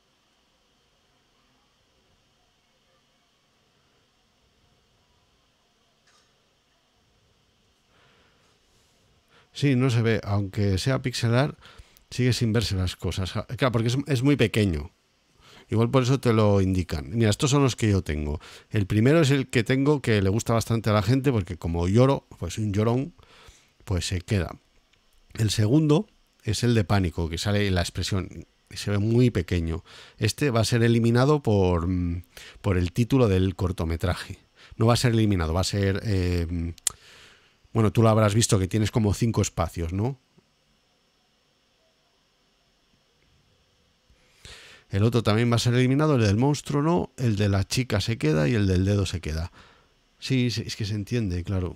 Sí, no se ve, aunque sea pixelar, sigue sin verse las cosas. Claro, porque es muy pequeño. Igual por eso te lo indican. Mira, estos son los que yo tengo. El primero es el que tengo, que le gusta bastante a la gente, porque como lloro, pues un llorón, pues se queda. El segundo es el de pánico, que sale la expresión, se ve muy pequeño. Este va a ser eliminado por el título del cortometraje. No va a ser eliminado, va a ser... bueno, tú lo habrás visto, que tienes como 5 espacios, ¿no? El otro también va a ser eliminado, el del monstruo no, el de la chica se queda y el del dedo se queda. Sí, es que se entiende, claro.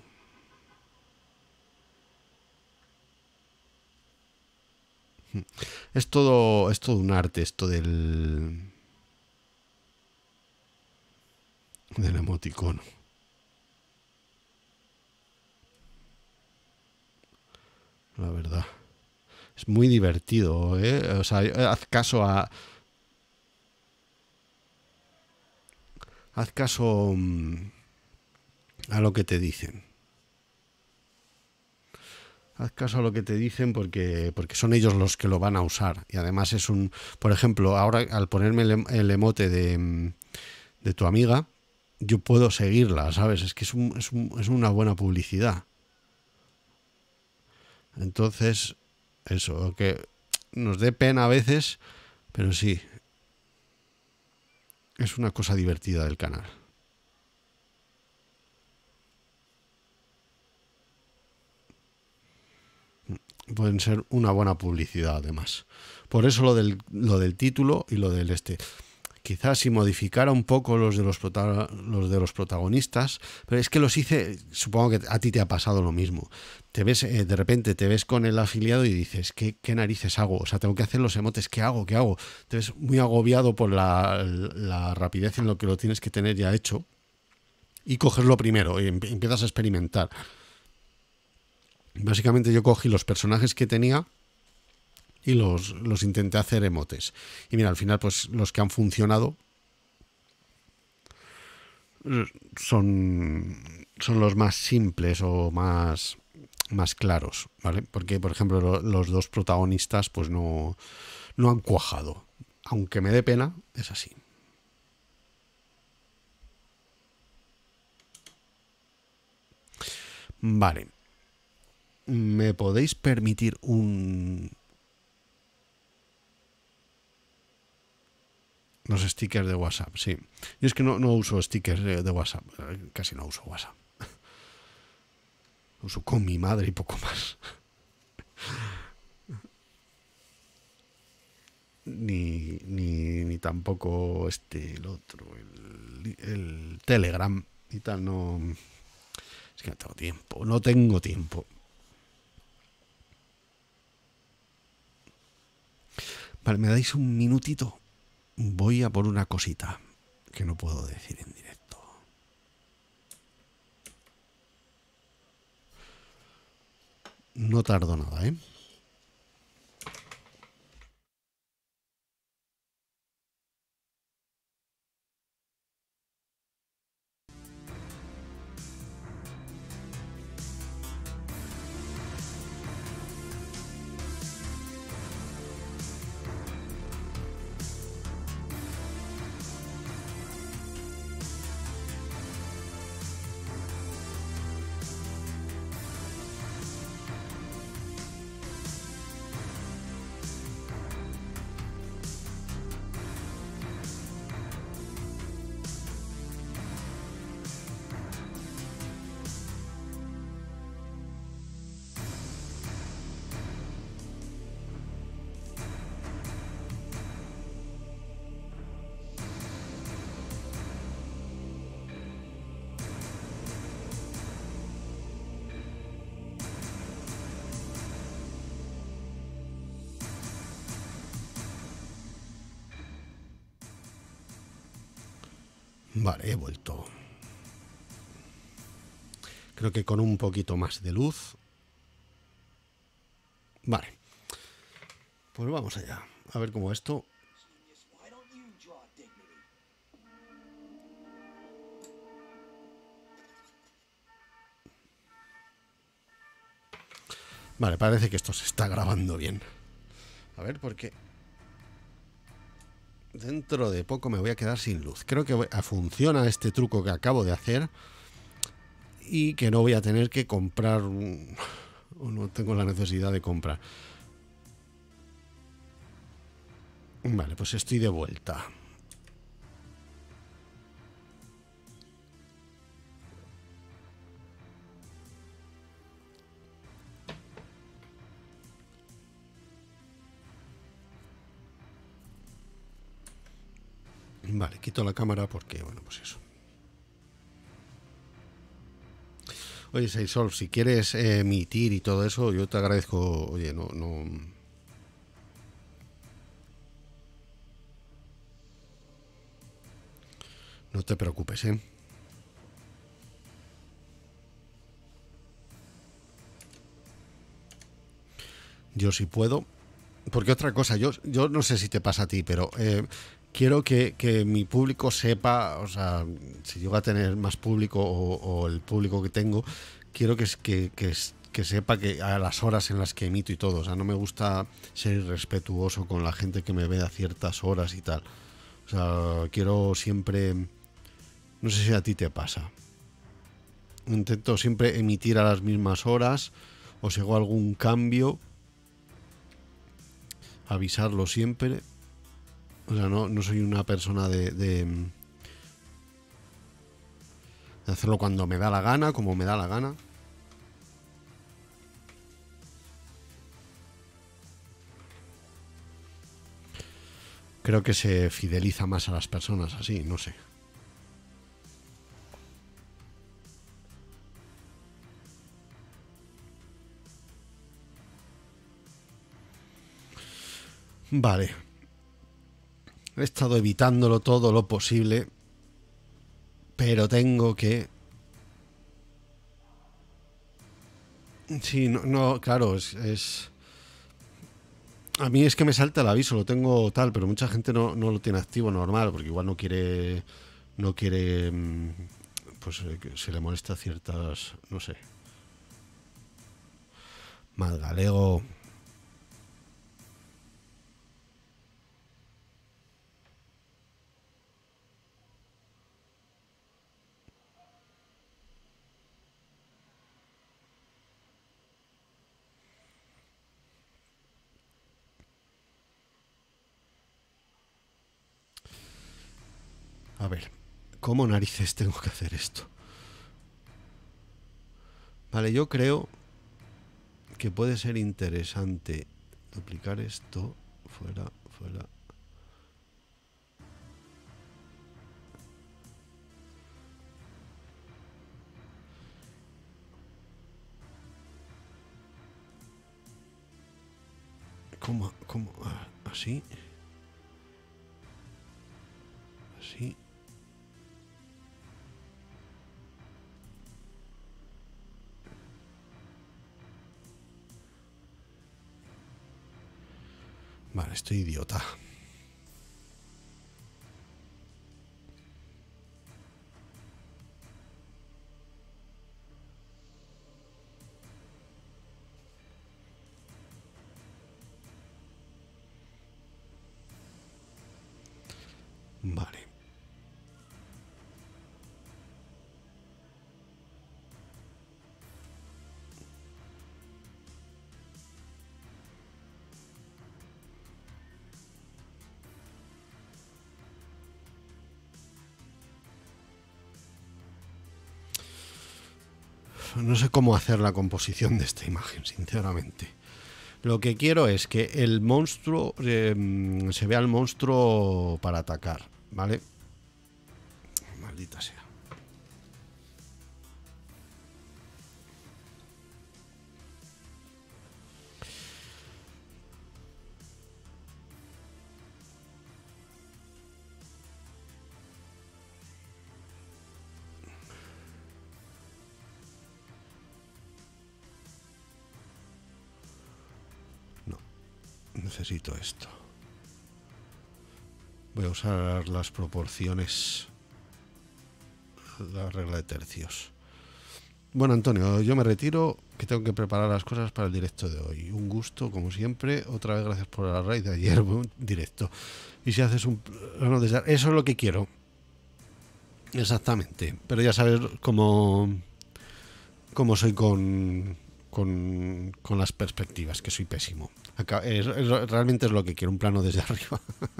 Es todo un arte esto del emoticono. La verdad. Es muy divertido, ¿eh? O sea, haz caso a... Haz caso a lo que te dicen. Haz caso a lo que te dicen porque son ellos los que lo van a usar. Y además es un... Por ejemplo, ahora al ponerme el emote de tu amiga, yo puedo seguirla, ¿sabes? Es que es una buena publicidad. Entonces, eso, que nos dé pena a veces, pero sí, es una cosa divertida del canal. Pueden ser una buena publicidad, además. Por eso lo del título y lo del este. Quizás si modificara un poco los de los protagonistas, pero es que los hice, supongo que a ti te ha pasado lo mismo. Te ves, de repente te ves con el afiliado y dices, ¿qué narices hago? O sea, tengo que hacer los emotes, ¿qué hago? ¿Qué hago? Te ves muy agobiado por la rapidez en lo que lo tienes que tener ya hecho y coges lo primero y empiezas a experimentar. Básicamente yo cogí los personajes que tenía y los intenté hacer emotes. Y mira, al final pues los que han funcionado son los más simples o más claros, ¿vale? Porque, por ejemplo, los dos protagonistas pues no han cuajado. Aunque me dé pena, es así. Vale. ¿Me podéis permitir los stickers de WhatsApp? Sí. Yo es que no uso stickers de WhatsApp. Casi no uso WhatsApp. Uso con mi madre y poco más. Ni tampoco el otro, el Telegram y tal. No. Es que no tengo tiempo. No tengo tiempo. Vale, ¿me dais un minutito? Voy a por una cosita que no puedo decir en directo. No tardo nada, ¿eh? Vale, he vuelto. Creo que con un poquito más de luz. Vale. Pues vamos allá. A ver cómo esto. Vale, parece que esto se está grabando bien. A ver, ¿por qué? Dentro de poco me voy a quedar sin luz. Creo que funciona este truco que acabo de hacer y que no voy a tener que comprar o no tengo la necesidad de comprar. Vale, pues estoy de vuelta. Vale, quito la cámara porque, bueno, pues eso. Oye, Seisol, si quieres emitir y todo eso, yo te agradezco. Oye, no. No te preocupes, ¿eh? Yo sí puedo. Porque otra cosa, yo no sé si te pasa a ti, pero quiero que mi público sepa, o sea, si llego a tener más público o el público que tengo, quiero que sepa que a las horas en las que emito y todo. O sea, no me gusta ser irrespetuoso con la gente que me ve a ciertas horas y tal. O sea, quiero siempre... No sé si a ti te pasa. Intento siempre emitir a las mismas horas o si hago algún cambio, avisarlo siempre. O sea, no soy una persona de hacerlo cuando me da la gana, como me da la gana. Creo que se fideliza más a las personas así, no sé. Vale. He estado evitándolo todo lo posible, pero tengo que... Sí, claro, a mí es que me salta el aviso, lo tengo tal, pero mucha gente no lo tiene activo normal, porque igual no quiere, pues que se le molesta ciertas, no sé. Mal galego. A ver, ¿cómo narices tengo que hacer esto? Vale, yo creo que puede ser interesante duplicar esto fuera. ¿Cómo? ¿Así? Así. Vale, estoy idiota. Vale. No sé cómo hacer la composición de esta imagen, sinceramente. Lo que quiero es que el monstruo se vea el monstruo para atacar, ¿vale? Maldita sea. No, necesito esto. Voy a usar las proporciones, la regla de tercios. Bueno, Antonio, yo me retiro, que tengo que preparar las cosas para el directo de hoy. Un gusto, como siempre. Otra vez gracias por la raid de ayer, un directo. Y si haces un... No, eso es lo que quiero. Exactamente. Pero ya sabes cómo soy con las perspectivas, que soy pésimo. Realmente es lo que quiero, un plano desde arriba.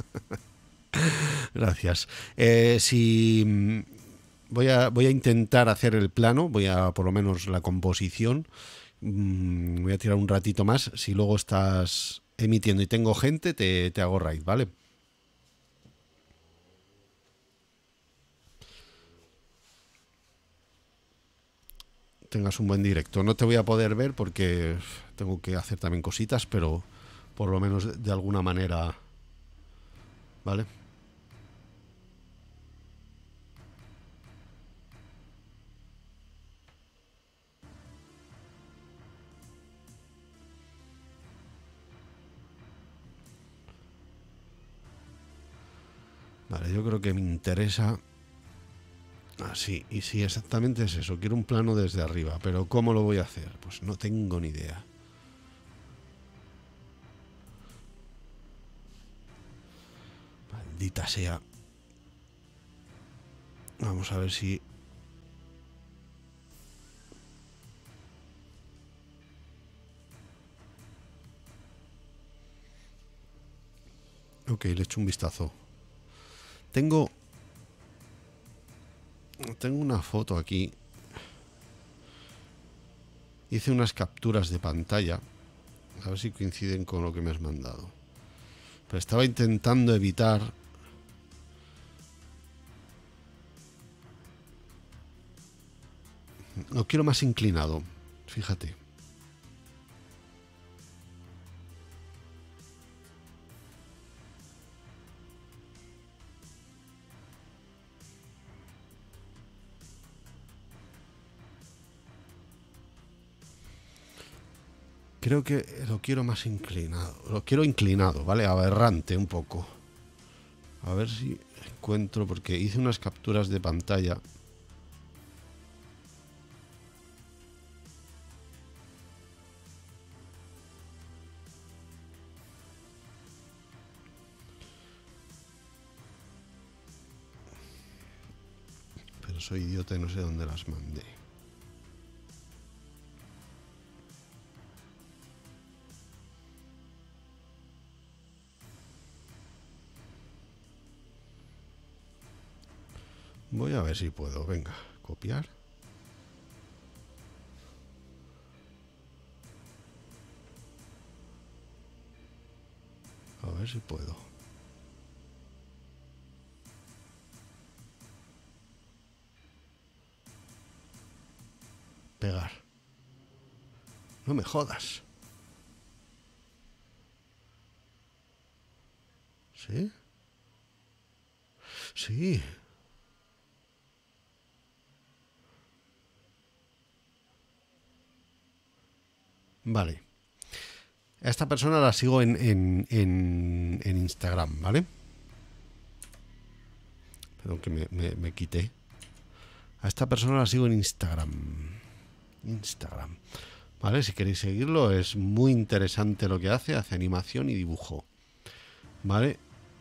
Gracias. Si voy a intentar hacer el plano, por lo menos la composición. Voy a tirar un ratito más. Si luego estás emitiendo y tengo gente, te hago raid, ¿vale? Tengas un buen directo. No te voy a poder ver porque tengo que hacer también cositas, pero por lo menos de alguna manera, ¿vale? Vale, yo creo que me interesa así. Y sí, exactamente es eso. Quiero un plano desde arriba, pero ¿cómo lo voy a hacer? Pues no tengo ni idea. Maldita sea. Vamos a ver si... le echo un vistazo. Tengo una foto aquí. Hice unas capturas de pantalla. A ver si coinciden con lo que me has mandado. Pero estaba intentando evitar... Lo quiero más inclinado. Fíjate. Creo que lo quiero más inclinado. Lo quiero inclinado, ¿vale? Aberrante un poco. A ver si encuentro, porque hice unas capturas de pantalla. Pero soy idiota y no sé dónde las mandé. Voy a ver si puedo. Venga, copiar. A ver si puedo. Pegar. No me jodas. ¿Sí? Sí. Vale. A esta persona la sigo en Instagram, ¿vale? Perdón que me quité. A esta persona la sigo en Instagram. Instagram. ¿Vale? Si queréis seguirlo, es muy interesante lo que hace. Hace animación y dibujo. ¿Vale?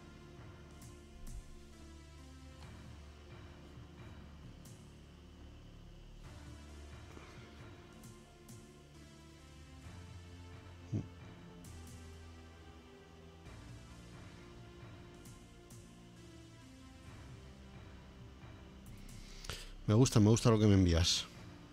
Me gusta lo que me envías.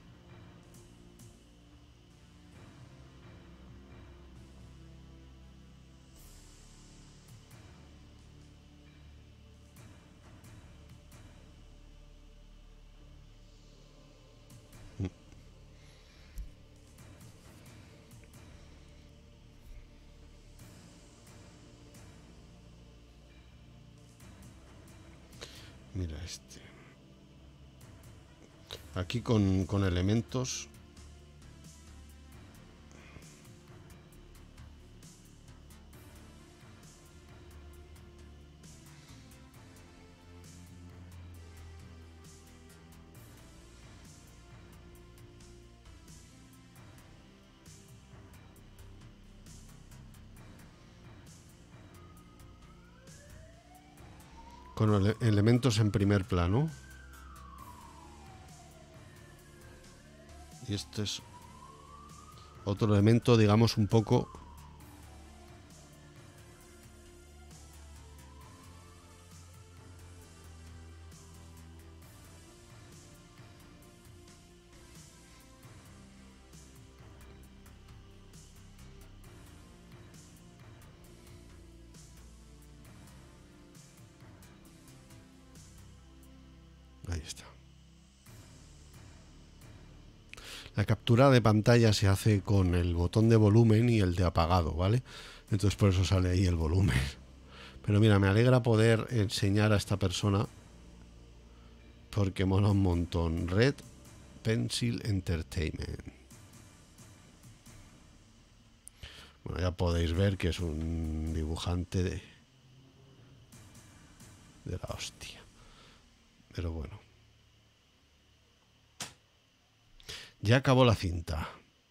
Mira este. Aquí con elementos. Con elementos en primer plano. Y este es otro elemento, digamos, un poco... Ahí está. La captura de pantalla se hace con el botón de volumen y el de apagado, ¿vale? Entonces por eso sale ahí el volumen. Pero mira, me alegra poder enseñar a esta persona porque mola un montón. Red Pencil Entertainment. Bueno, ya podéis ver que es un dibujante de la hostia. Pero bueno. Ya acabó la cinta.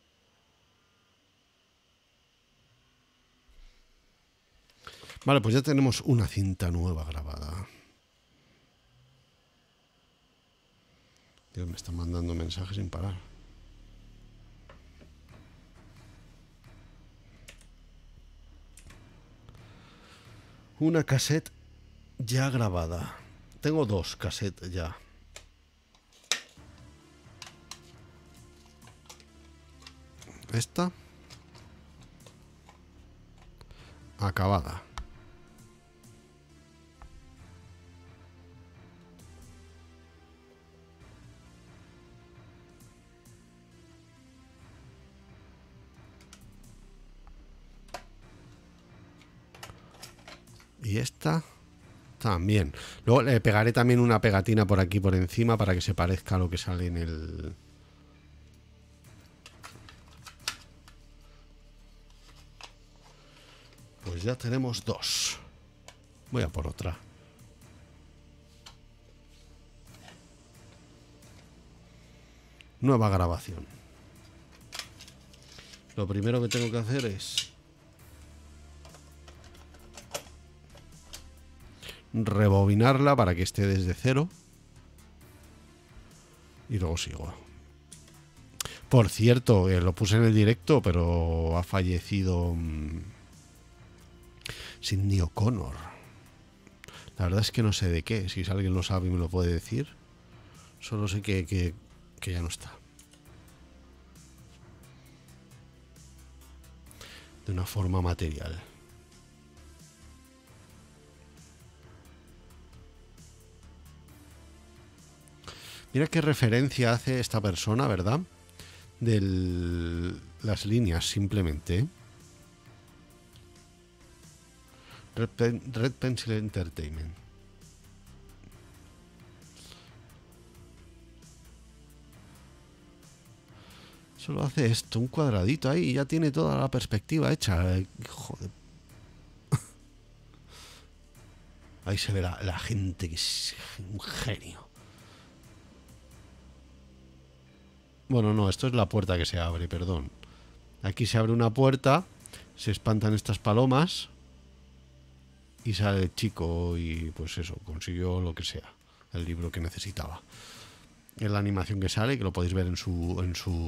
Vale, pues ya tenemos una cinta nueva grabada. Dios, me están mandando mensajes sin parar. una cassette ya grabada. Tengo dos cassettes ya. Esta acabada. Y esta también. Luego le pegaré también una pegatina por aquí por encima para que se parezca a lo que sale en el... Pues ya tenemos dos. Voy a por otra. Nueva grabación. Lo primero que tengo que hacer es rebobinarla para que esté desde cero. Y luego sigo. Por cierto, lo puse en el directo, pero ha fallecido Sidney O'Connor. La verdad es que no sé de qué. Si alguien lo sabe y me lo puede decir. Solo sé que ya no está. De una forma material. Mira qué referencia hace esta persona, ¿verdad? De las líneas, simplemente. Red Pencil Entertainment. Solo hace esto, un cuadradito ahí y ya tiene toda la perspectiva hecha. Joder. Ahí se ve la gente que es un genio. Bueno, no, esto es la puerta que se abre, perdón. Aquí se abre una puerta, se espantan estas palomas y sale el chico y pues eso, consiguió lo que sea, el libro que necesitaba. Es la animación que sale, que lo podéis ver en su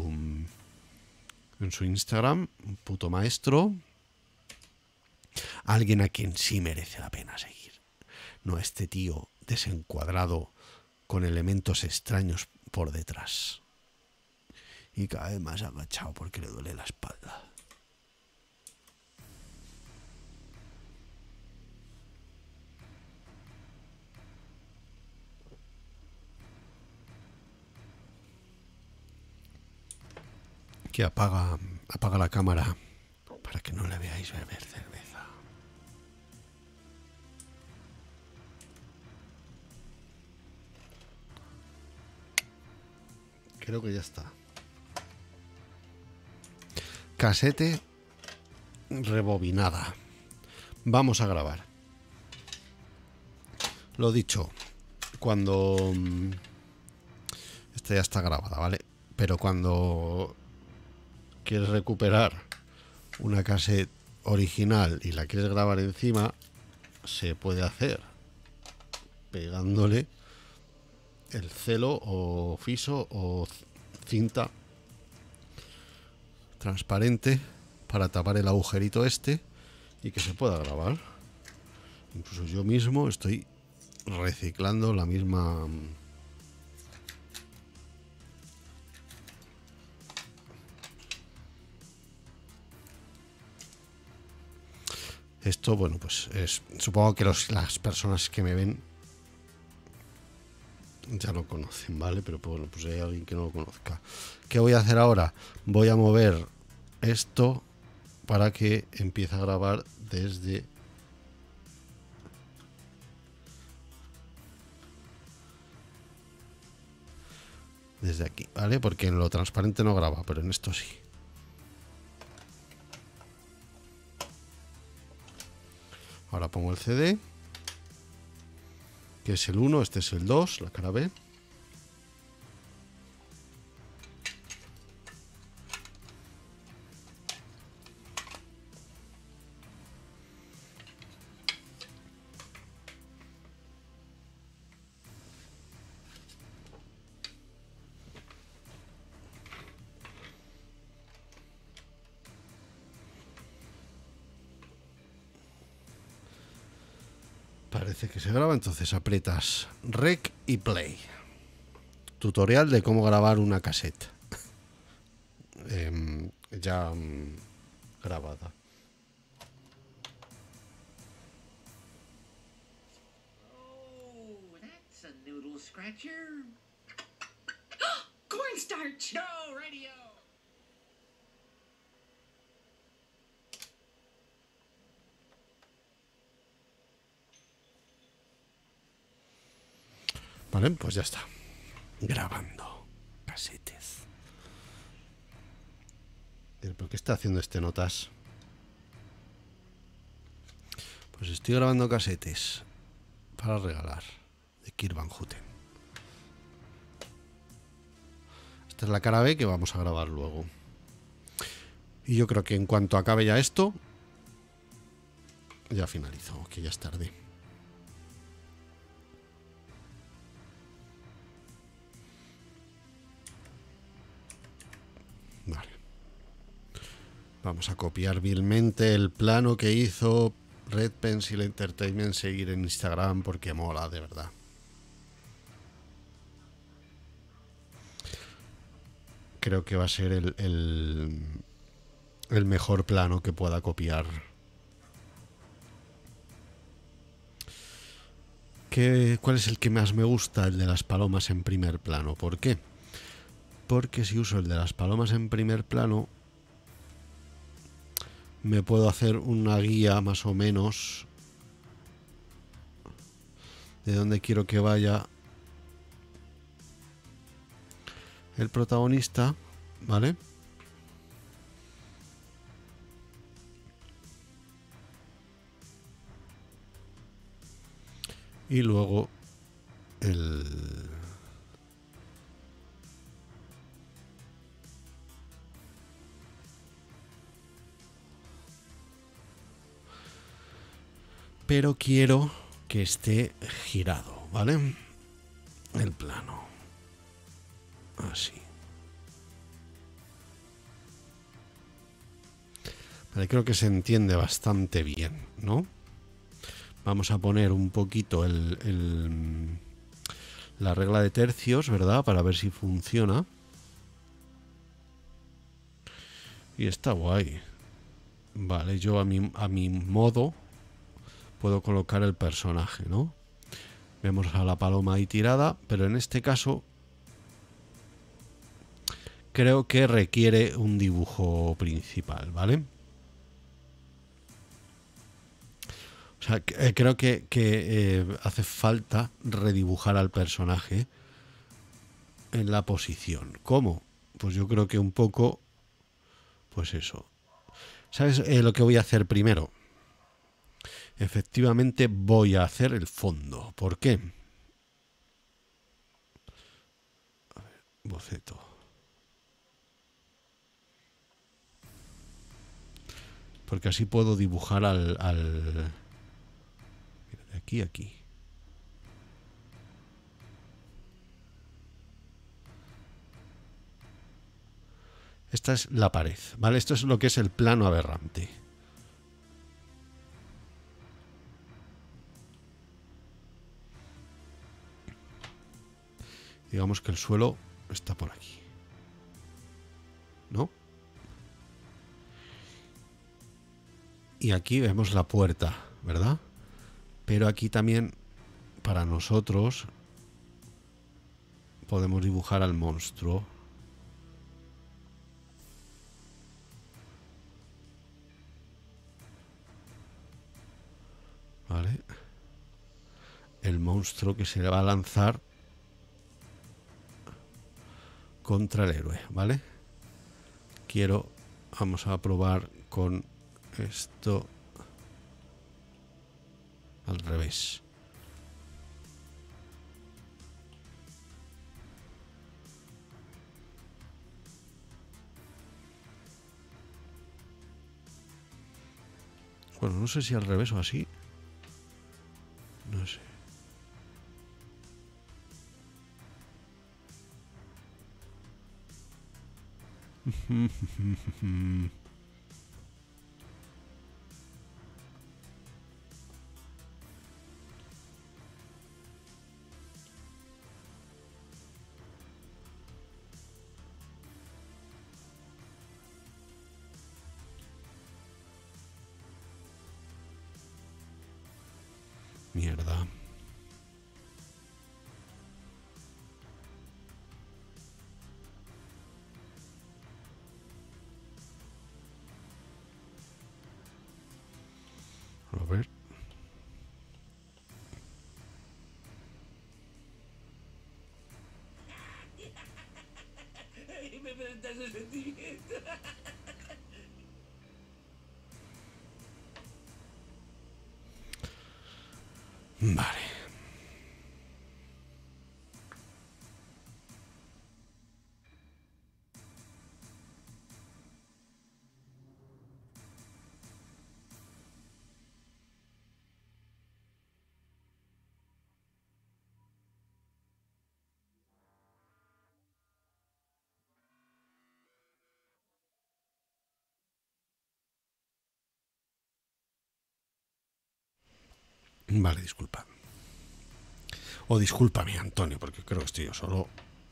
Instagram, un puto maestro. Alguien a quien sí merece la pena seguir. No este tío desencuadrado con elementos extraños por detrás. Y cada vez más agachado porque le duele la espalda. Que apaga la cámara para que no le veáis beber cerveza. Creo que ya está. Casete rebobinada. Vamos a grabar. Lo dicho, cuando... Esta ya está grabada, ¿vale? Pero cuando quieres recuperar una cassette original y la quieres grabar encima, se puede hacer pegándole el celo o fiso o cinta transparente para tapar el agujerito este y que se pueda grabar. Incluso yo mismo estoy reciclando la misma... Esto, bueno, pues supongo que las personas que me ven ya lo conocen, ¿vale? Pero bueno, pues hay alguien que no lo conozca. ¿Qué voy a hacer ahora? Voy a mover esto para que empiece a grabar desde... Desde aquí, ¿vale? Porque en lo transparente no graba, pero en esto sí. Ahora pongo el CD, que es el 1, este es el 2, la cara B. Parece que se graba, entonces aprietas Rec y Play. Tutorial de cómo grabar una cassette. Ya grabada. Oh, that's a noodle scratcher. Cornstarch! No radio. Vale, pues ya está. Grabando casetes. ¿Pero qué está haciendo este notas? Pues estoy grabando casetes para regalar de Kirk Van Houten. Esta es la cara B que vamos a grabar luego. Y yo creo que en cuanto acabe ya esto, ya finalizo, que ya es tarde. Vale. Vamos a copiar vilmente el plano que hizo Red Pencil Entertainment, seguir en Instagram porque mola, de verdad. Creo que va a ser el mejor plano que pueda copiar. ¿Cuál es el que más me gusta? El de las palomas en primer plano. ¿Por qué? Porque si uso el de las palomas en primer plano, me puedo hacer una guía más o menos de dónde quiero que vaya el protagonista, ¿vale? Y luego pero quiero que esté girado, ¿vale? El plano. Así. Vale, creo que se entiende bastante bien, ¿no? Vamos a poner un poquito la regla de tercios, ¿verdad? Para ver si funciona. Y está guay. Vale, yo a mi modo puedo colocar el personaje, ¿no? Vemos a la paloma ahí tirada, pero en este caso creo que requiere un dibujo principal, ¿vale? O sea, creo que hace falta redibujar al personaje en la posición. ¿Cómo? Pues yo creo que un poco, pues eso. ¿Sabes lo que voy a hacer primero? Efectivamente voy a hacer el fondo. ¿Por qué? A ver, boceto. Porque así puedo dibujar al... Mira, de aquí a aquí. Esta es la pared, ¿vale? Esto es lo que es el plano aberrante. Digamos que el suelo está por aquí, ¿no? Y aquí vemos la puerta, ¿verdad? Pero aquí también, para nosotros, podemos dibujar al monstruo. ¿Vale? El monstruo que se le va a lanzar contra el héroe, ¿vale? Vamos a probar con esto al revés. Bueno, no sé si al revés o así. No sé. Mierda. A ver. Me prestas el sentimiento. Vale. Vale, disculpa. O discúlpame, Antonio, porque creo que estoy yo solo.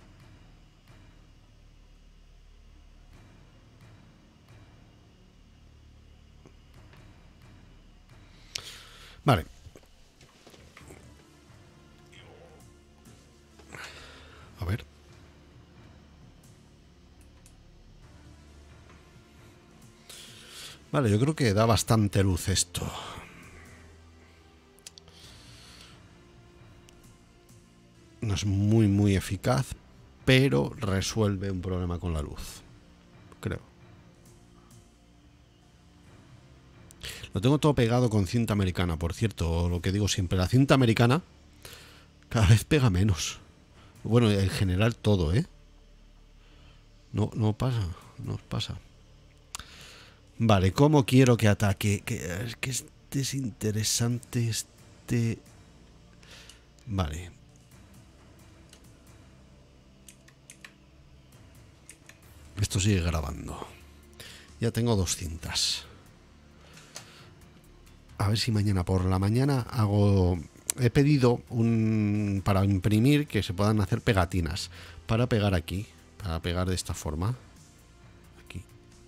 Vale. A ver. Vale, yo creo que da bastante luz esto. No es muy eficaz, pero resuelve un problema con la luz. Creo. Lo tengo todo pegado con cinta americana, por cierto, lo que digo siempre, la cinta americana cada vez pega menos. Bueno, en general todo, ¿eh? No pasa, no pasa. Vale, ¿cómo quiero que ataque? Es que este es interesante, este... Vale. Esto sigue grabando. Ya tengo 2 cintas. A ver si mañana por la mañana hago... He pedido para imprimir que se puedan hacer pegatinas. Para pegar aquí. Para pegar de esta forma. Aquí.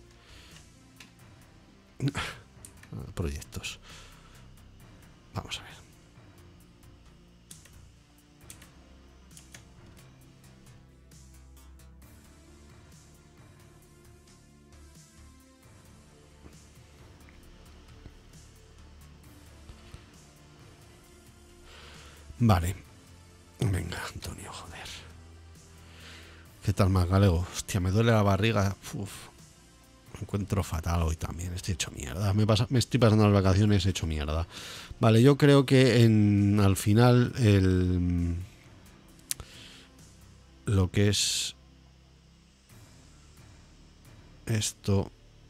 Proyectos. Vamos a ver. Vale. Venga, Antonio, joder. ¿Qué tal, más galego? Hostia, me duele la barriga. Uf. Me encuentro fatal hoy también. Estoy hecho mierda. Me estoy pasando las vacaciones hecho mierda. Vale, yo creo que al final lo que es esto...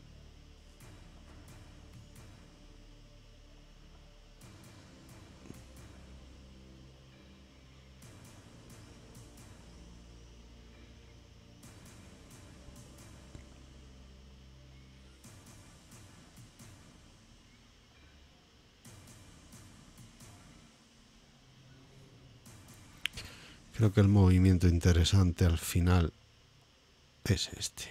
Creo que el movimiento interesante al final es este.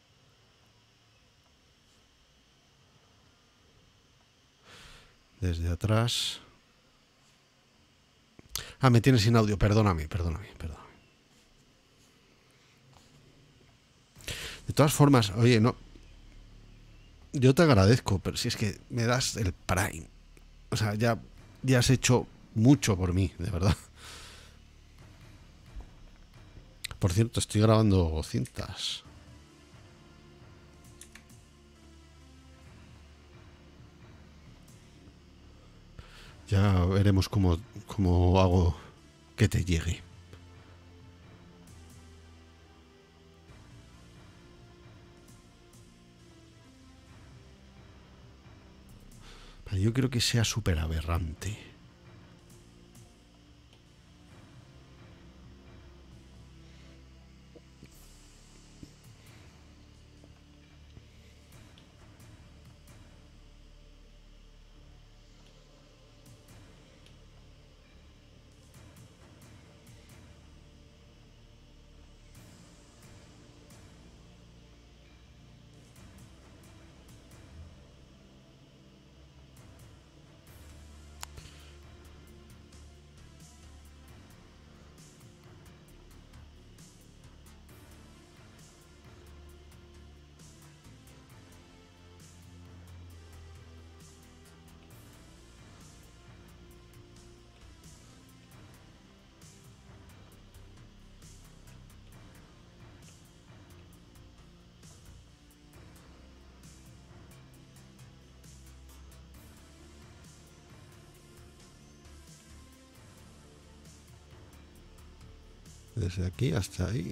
Desde atrás. Ah, me tienes sin audio. Perdóname. De todas formas, oye, no. Yo te agradezco, pero si es que me das el Prime. O sea, ya has hecho mucho por mí, de verdad. Por cierto, estoy grabando cintas. Ya veremos cómo hago que te llegue. Yo creo que sea súper aberrante. Desde aquí hasta ahí.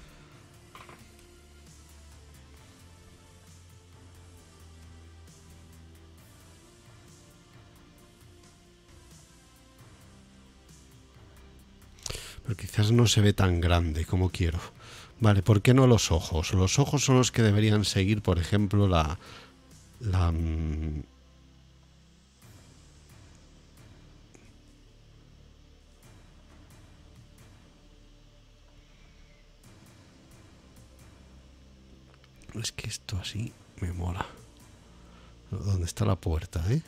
Pero quizás no se ve tan grande como quiero. Vale, ¿por qué no los ojos? Los ojos son los que deberían seguir, por ejemplo, Es que esto así me mola. ¿Dónde está la puerta, eh?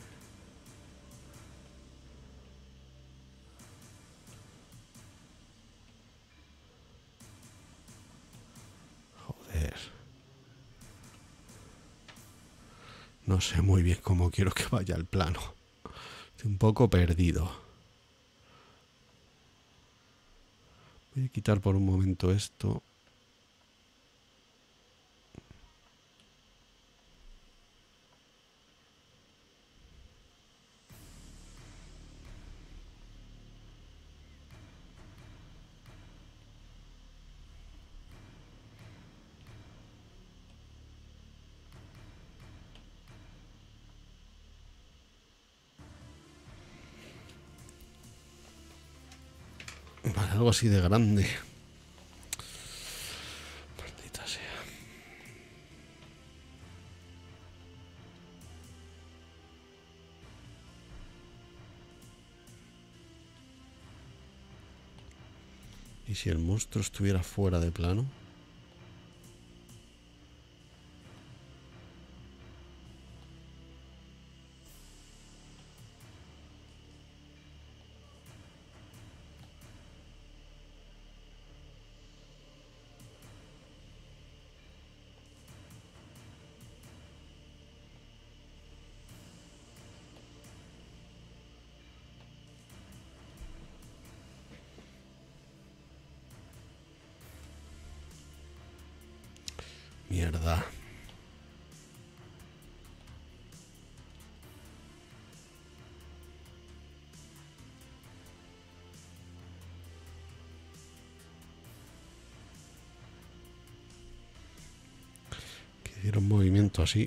Joder. No sé muy bien cómo quiero que vaya el plano. Estoy un poco perdido. Voy a quitar por un momento esto. Vale, algo así de grande. Maldita sea. ¿Y si el monstruo estuviera fuera de plano? Mierda. Que diera un movimiento así.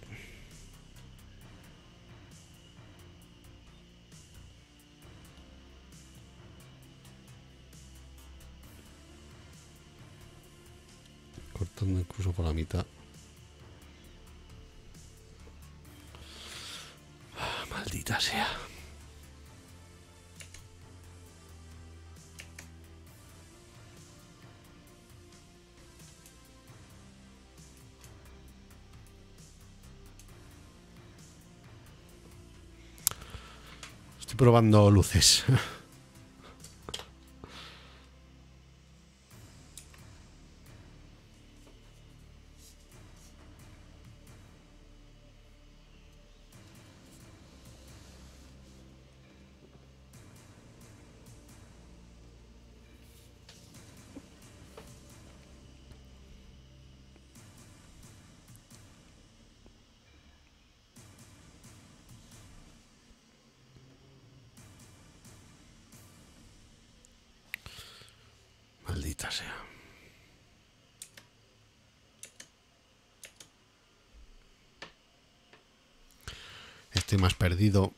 Cortando incluso por la mitad. Maldita sea. Estoy probando luces. Maldita sea. Estoy más perdido.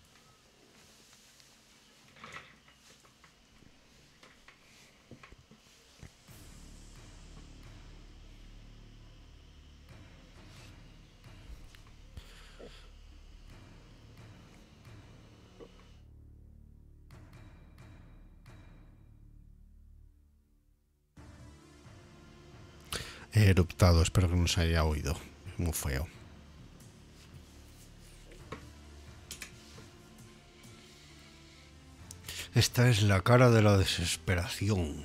He eruptado, espero que no se haya oído. Es muy feo. Esta es la cara de la desesperación.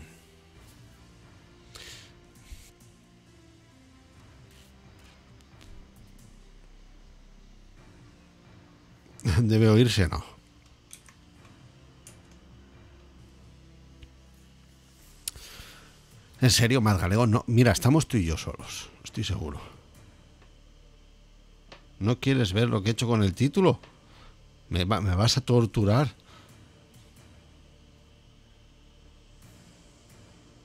¿Debe oírse? No. En serio, Madgalego, no. Mira, estamos tú y yo solos. Estoy seguro. ¿No quieres ver lo que he hecho con el título? Me vas a torturar.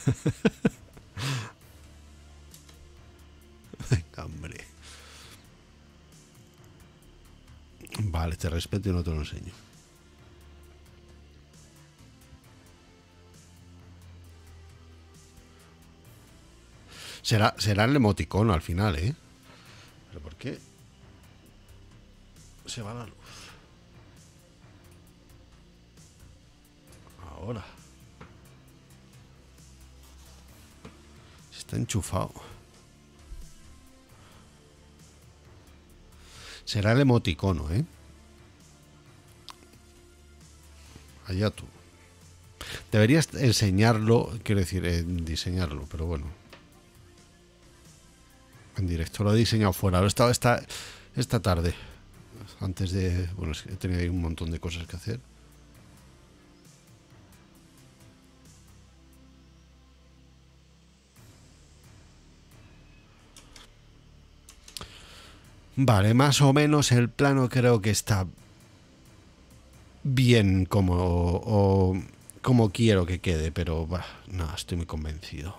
Venga, hombre. Vale, te respeto y no te lo enseño. Será el emoticono al final, ¿eh? ¿Pero por qué? Se va la luz. Ahora. Está enchufado. Será el emoticono, ¿eh? Allá tú. Deberías enseñarlo, quiero decir, diseñarlo, pero bueno. En directo lo he diseñado fuera. Lo he estado esta tarde. Antes de... Bueno, es que he tenido ahí un montón de cosas que hacer. Vale, más o menos el plano creo que está bien como quiero que quede, pero no, estoy muy convencido.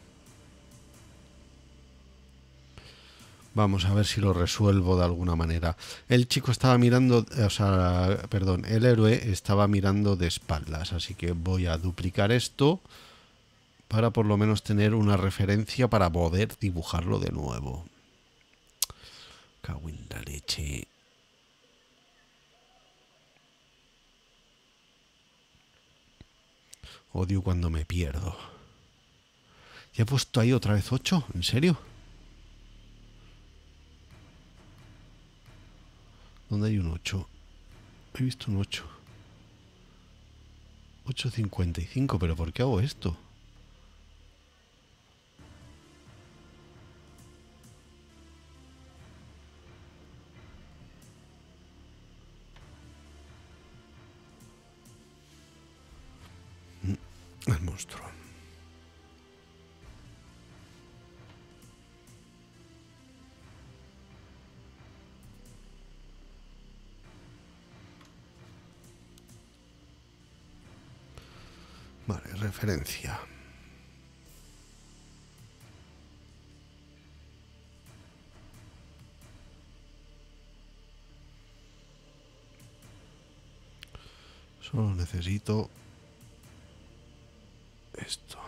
Vamos a ver si lo resuelvo de alguna manera. El chico estaba mirando, o sea, perdón, el héroe estaba mirando de espaldas, así que voy a duplicar esto para por lo menos tener una referencia para poder dibujarlo de nuevo. Cago en la leche. Odio cuando me pierdo. ¿Ya he puesto ahí otra vez 8? ¿En serio? ¿Dónde hay un 8? He visto un 8. 8,55, pero ¿por qué hago esto? El monstruo. Vale, referencia. Solo necesito esto.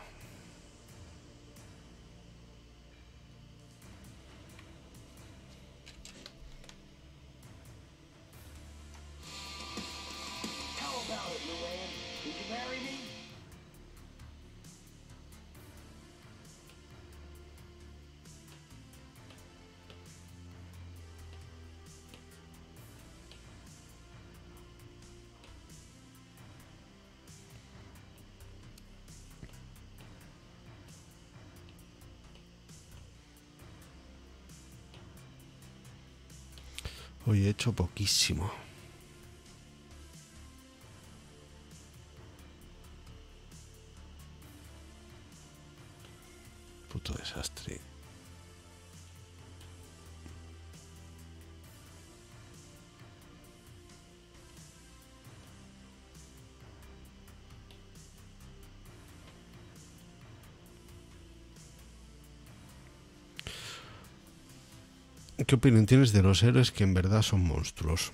How about it, Luann? Would you marry me? Hoy he hecho poquísimo. Puto desastre. ¿Qué opinión tienes de los héroes que en verdad son monstruos?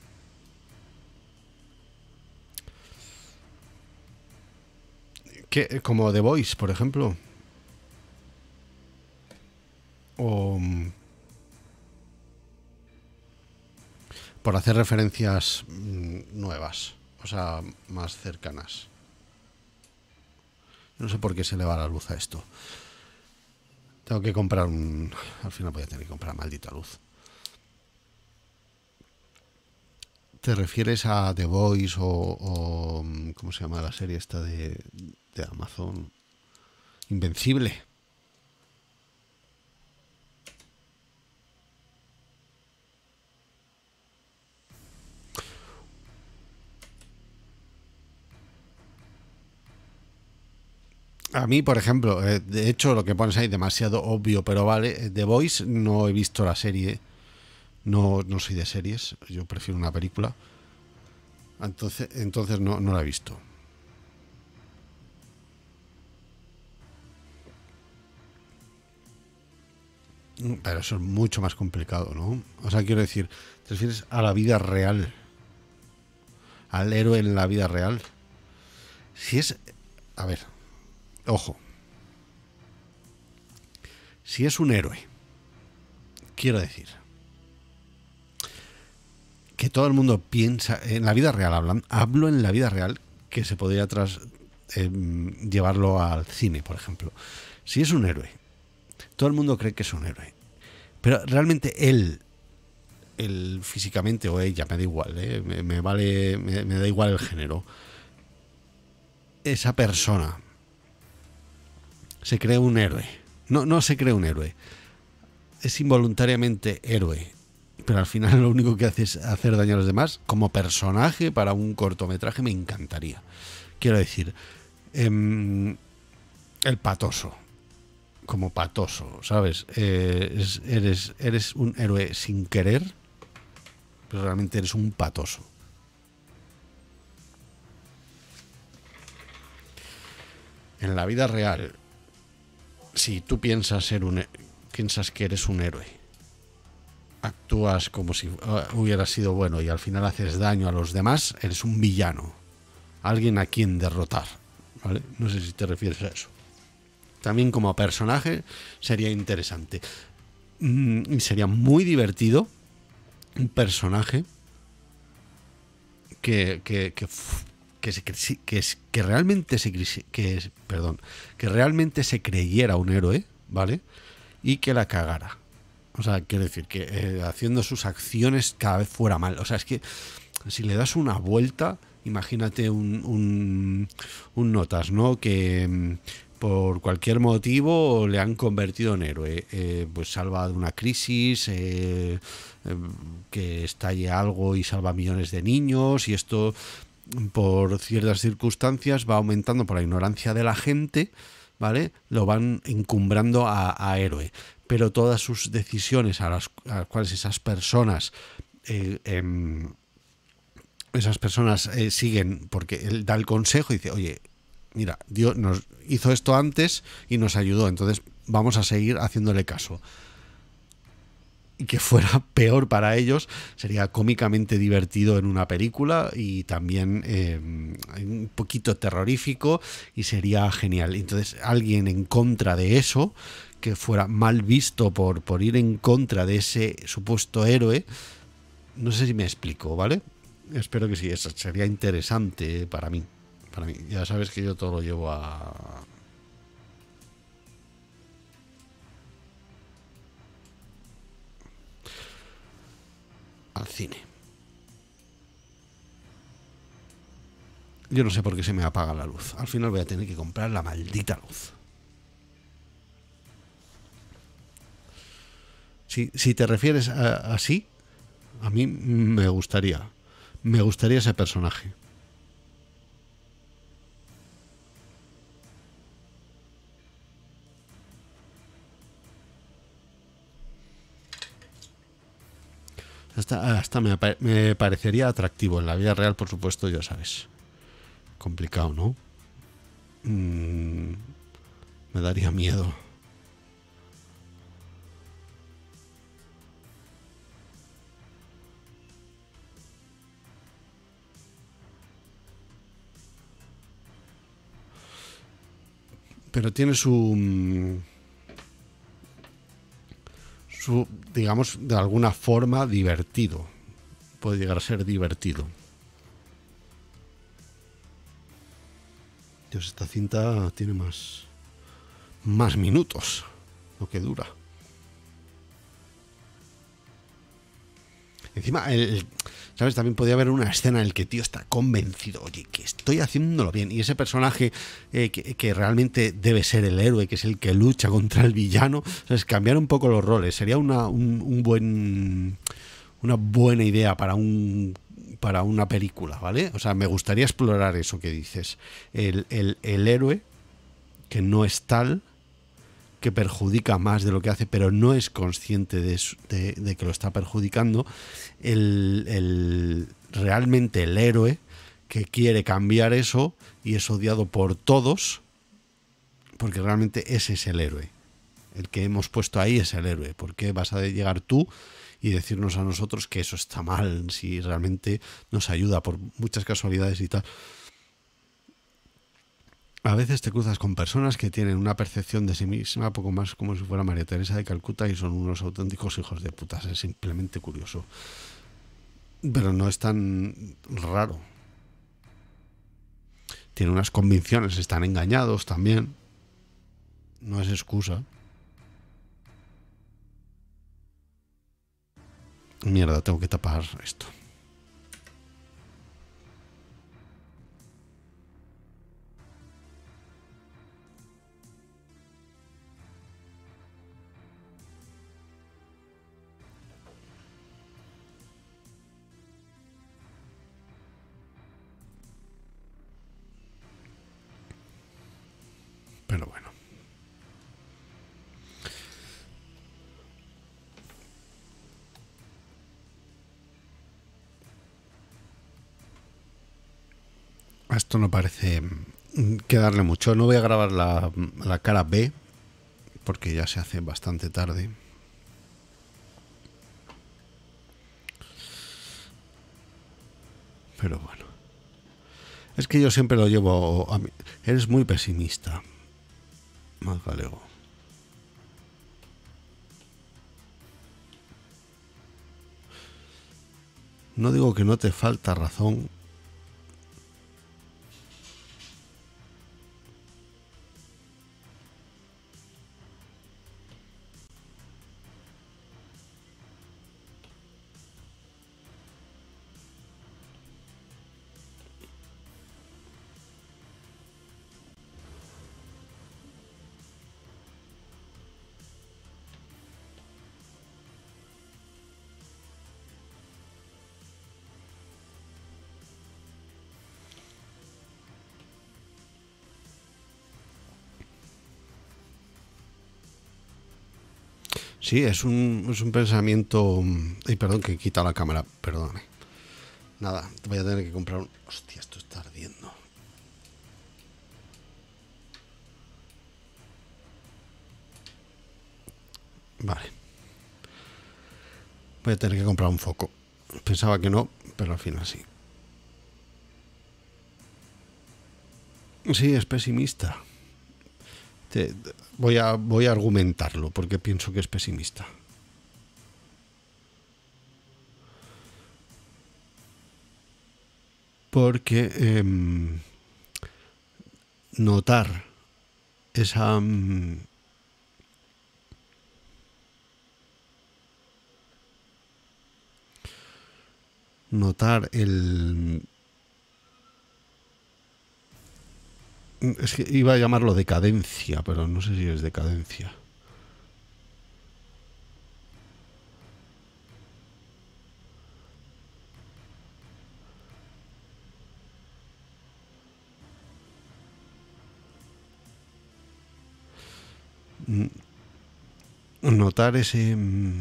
¿Qué, como The Voice, por ejemplo? O por hacer referencias nuevas, o sea, más cercanas. No sé por qué se le va la luz a esto. Tengo que comprar un... Al final voy a tener que comprar maldita luz. ¿Te refieres a The Voice o ¿cómo se llama la serie esta de Amazon? Invencible. A mí, por ejemplo, de hecho lo que pones ahí demasiado obvio, pero vale, The Voice no he visto la serie, no soy de series, yo prefiero una película, entonces no la he visto. Pero eso es mucho más complicado, ¿no? O sea, quiero decir, ¿te refieres a la vida real? ¿Al héroe en la vida real? Si es... A ver, ojo. Si es un héroe, quiero decir que todo el mundo piensa... En la vida real, hablo en la vida real, que se podría llevarlo al cine, por ejemplo. Si es un héroe, todo el mundo cree que es un héroe. Pero realmente él físicamente o ella, me da igual, me da igual el género. Esa persona se cree un héroe. No se cree un héroe. Es involuntariamente héroe. Pero al final lo único que hace es hacer daño a los demás. Como personaje para un cortometraje me encantaría. Quiero decir, el patoso. Como patoso, ¿sabes? Eres un héroe sin querer, pero realmente eres un patoso. En la vida real, si tú piensas que eres un héroe, actúas como si hubieras sido bueno y al final haces daño a los demás, eres un villano, alguien a quien derrotar, ¿vale? No sé si te refieres a eso. También como personaje sería interesante. Y sería muy divertido un personaje que realmente que realmente se creyera un héroe, ¿vale? Y que la cagara. O sea, quiero decir que haciendo sus acciones cada vez fuera mal. O sea, es que si le das una vuelta, imagínate un notas, ¿no? Que por cualquier motivo le han convertido en héroe, pues salva de una crisis, que estalle algo y salva a millones de niños, y esto por ciertas circunstancias va aumentando por la ignorancia de la gente, ¿vale? Lo van encumbrando a héroe, pero todas sus decisiones a las cuales esas personas siguen, porque él da el consejo y dice, oye, mira, Dios nos hizo esto antes y nos ayudó, entonces vamos a seguir haciéndole caso. Y que fuera peor para ellos, sería cómicamente divertido en una película y también un poquito terrorífico y sería genial. Entonces alguien en contra de eso, que fuera mal visto por ir en contra de ese supuesto héroe, no sé si me explico, ¿vale? Espero que sí, eso sería interesante para mí. Para mí, ya sabes que yo todo lo llevo al cine. Yo no sé por qué se me apaga la luz. Al final voy a tener que comprar la maldita luz. Si te refieres así, a mí me gustaría ese personaje. Hasta me parecería atractivo. En la vida real, por supuesto, ya sabes. Complicado, ¿no? Me daría miedo. Pero tiene su, digamos, de alguna forma divertido. Puede llegar a ser divertido. Dios, esta cinta tiene más minutos, lo que dura. Encima, ¿sabes? También podría haber una escena en la que el tío está convencido, oye, que estoy haciéndolo bien. Y ese personaje que realmente debe ser el héroe, que es el que lucha contra el villano, ¿sabes? Cambiar un poco los roles. Sería una buena idea para una película, ¿vale? O sea, me gustaría explorar eso que dices. El héroe que no es tal, que perjudica más de lo que hace, pero no es consciente de que lo está perjudicando. Realmente el héroe que quiere cambiar eso y es odiado por todos, porque realmente ese es el héroe. El que hemos puesto ahí es el héroe. ¿Por qué vas a llegar tú y decirnos a nosotros que eso está mal si realmente nos ayuda por muchas casualidades y tal? A veces te cruzas con personas que tienen una percepción de sí misma poco más como si fuera María Teresa de Calcuta y son unos auténticos hijos de putas. Es simplemente curioso. Pero no es tan raro. Tienen unas convicciones, están engañados también. No es excusa. Mierda, tengo que tapar esto. Pero bueno. A esto no parece que darle mucho. No voy a grabar la cara B porque ya se hace bastante tarde. Pero bueno. Es que yo siempre lo llevo a mí. Eres muy pesimista, más galego. No digo que no te falta razón. Sí, es un pensamiento... Ay, perdón, que quita la cámara, perdóname. Nada, voy a tener que comprar un... Hostia, esto está ardiendo. Vale. Voy a tener que comprar un foco. Pensaba que no, pero al final sí. Sí, es pesimista. Voy a argumentarlo porque pienso que es pesimista. Porque notar esa notar el... Es que iba a llamarlo decadencia, pero no sé si es decadencia. Notar ese...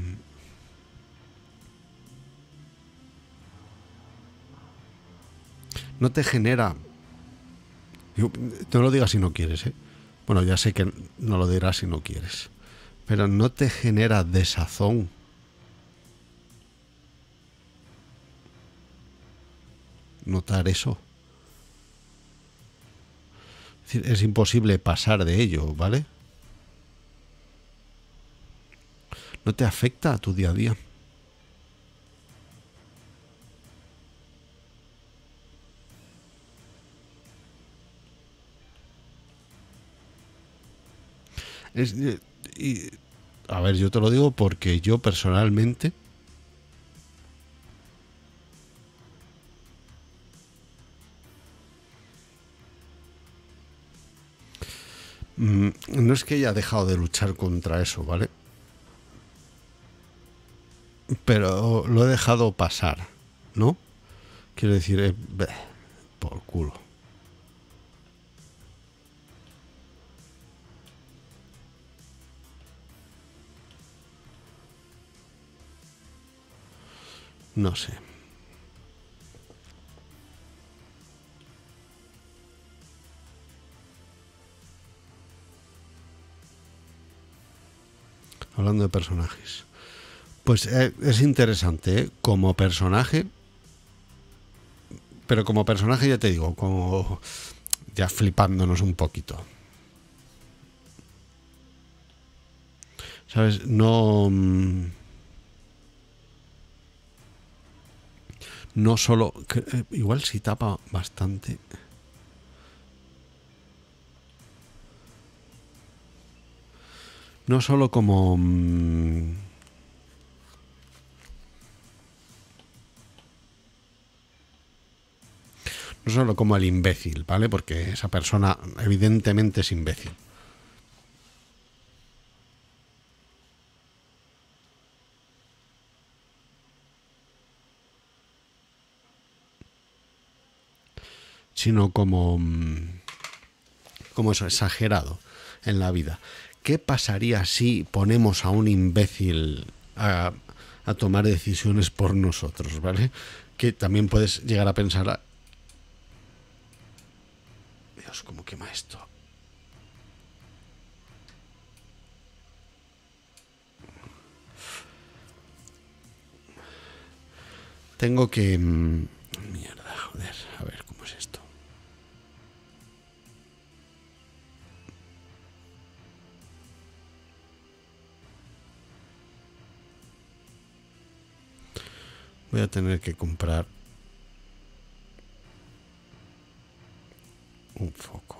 No te genera... No lo digas si no quieres, ¿eh? Bueno, ya sé que no lo dirás si no quieres. Pero no te genera desazón. Notar eso. Es decir, es imposible pasar de ello, ¿vale? No te afecta a tu día a día. Y, a ver, yo te lo digo porque yo personalmente no es que haya dejado de luchar contra eso, ¿vale? Pero lo he dejado pasar, ¿no? Quiero decir, por culo. No sé. Hablando de personajes. Pues es interesante, ¿eh? Como personaje. Pero como personaje ya te digo, como ya flipándonos un poquito. ¿Sabes? No... No solo... igual si tapa bastante... No solo como... no solo como el imbécil, ¿vale? Porque esa persona evidentemente es imbécil. Sino como... como eso, exagerado en la vida. ¿Qué pasaría si ponemos a un imbécil a tomar decisiones por nosotros, ¿vale? Que también puedes llegar a pensar... Dios, ¿cómo quema esto? Tengo que... mierda, joder, a ver, ¿cómo es esto? Voy a tener que comprar un foco.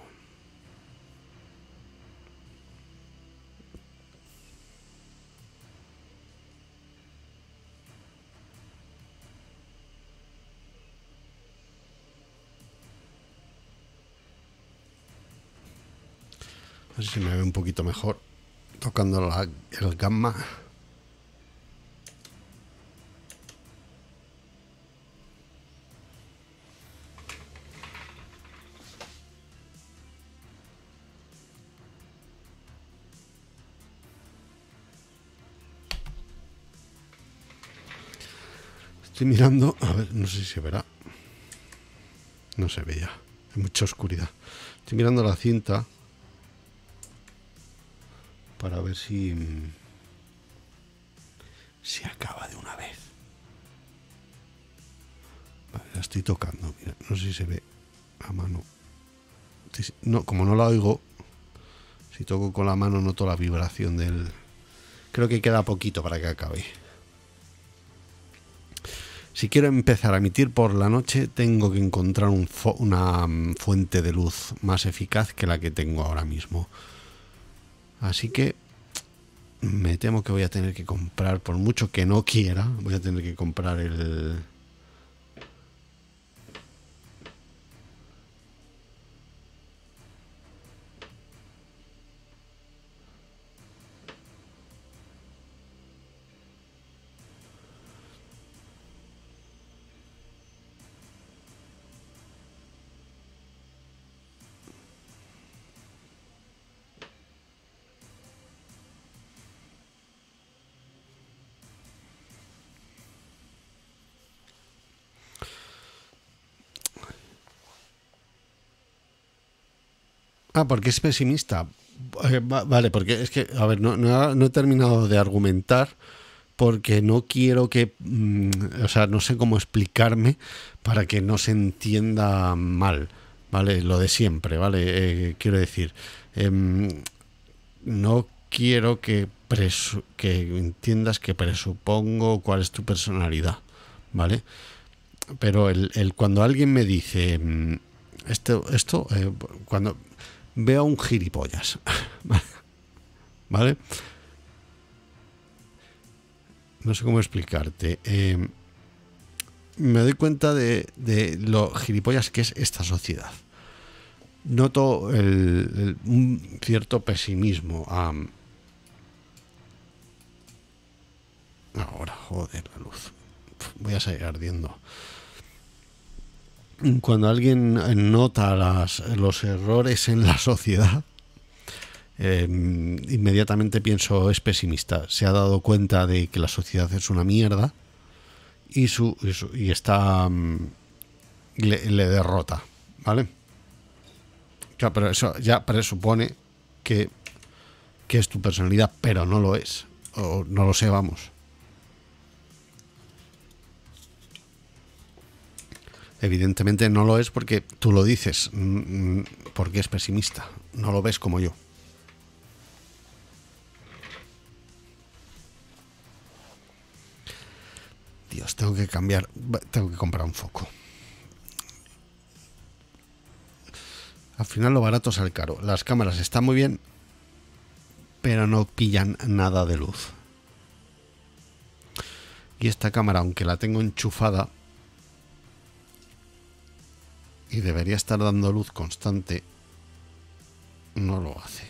A ver si me ve un poquito mejor tocando el gamma. Estoy mirando, a ver, no sé si se verá. No se ve ya, hay mucha oscuridad. Estoy mirando la cinta para ver si acaba de una vez. Vale, la estoy tocando, mira, no sé si se ve a mano. No, como no la oigo, si toco con la mano noto la vibración del... Creo que queda poquito para que acabe. Si quiero empezar a emitir por la noche, tengo que encontrar una fuente de luz más eficaz que la que tengo ahora mismo. Así que me temo que voy a tener que comprar, por mucho que no quiera, voy a tener que comprar el... Ah, porque es pesimista. Vale, porque es que, a ver, no he terminado de argumentar porque no quiero que, o sea, no sé cómo explicarme para que no se entienda mal, ¿vale? Lo de siempre, ¿vale? Quiero decir, no quiero que entiendas que presupongo cuál es tu personalidad, ¿vale? Pero cuando alguien me dice cuando veo a un gilipollas, ¿vale? No sé cómo explicarte. Me doy cuenta de lo gilipollas que es esta sociedad. Noto un cierto pesimismo. Ahora, joder, la luz. Voy a seguir ardiendo. Cuando alguien nota los errores en la sociedad, inmediatamente pienso es pesimista. Se ha dado cuenta de que la sociedad es una mierda y está le derrota, ¿vale? Claro, pero eso ya presupone que es tu personalidad, pero no lo es. O no lo sé, vamos. Evidentemente no lo es porque tú lo dices, porque es pesimista. No lo ves como yo. Dios, tengo que cambiar, tengo que comprar un foco. Al final lo barato sale caro. Las cámaras están muy bien, pero no pillan nada de luz. Y esta cámara, aunque la tengo enchufada y debería estar dando luz constante, no lo hace.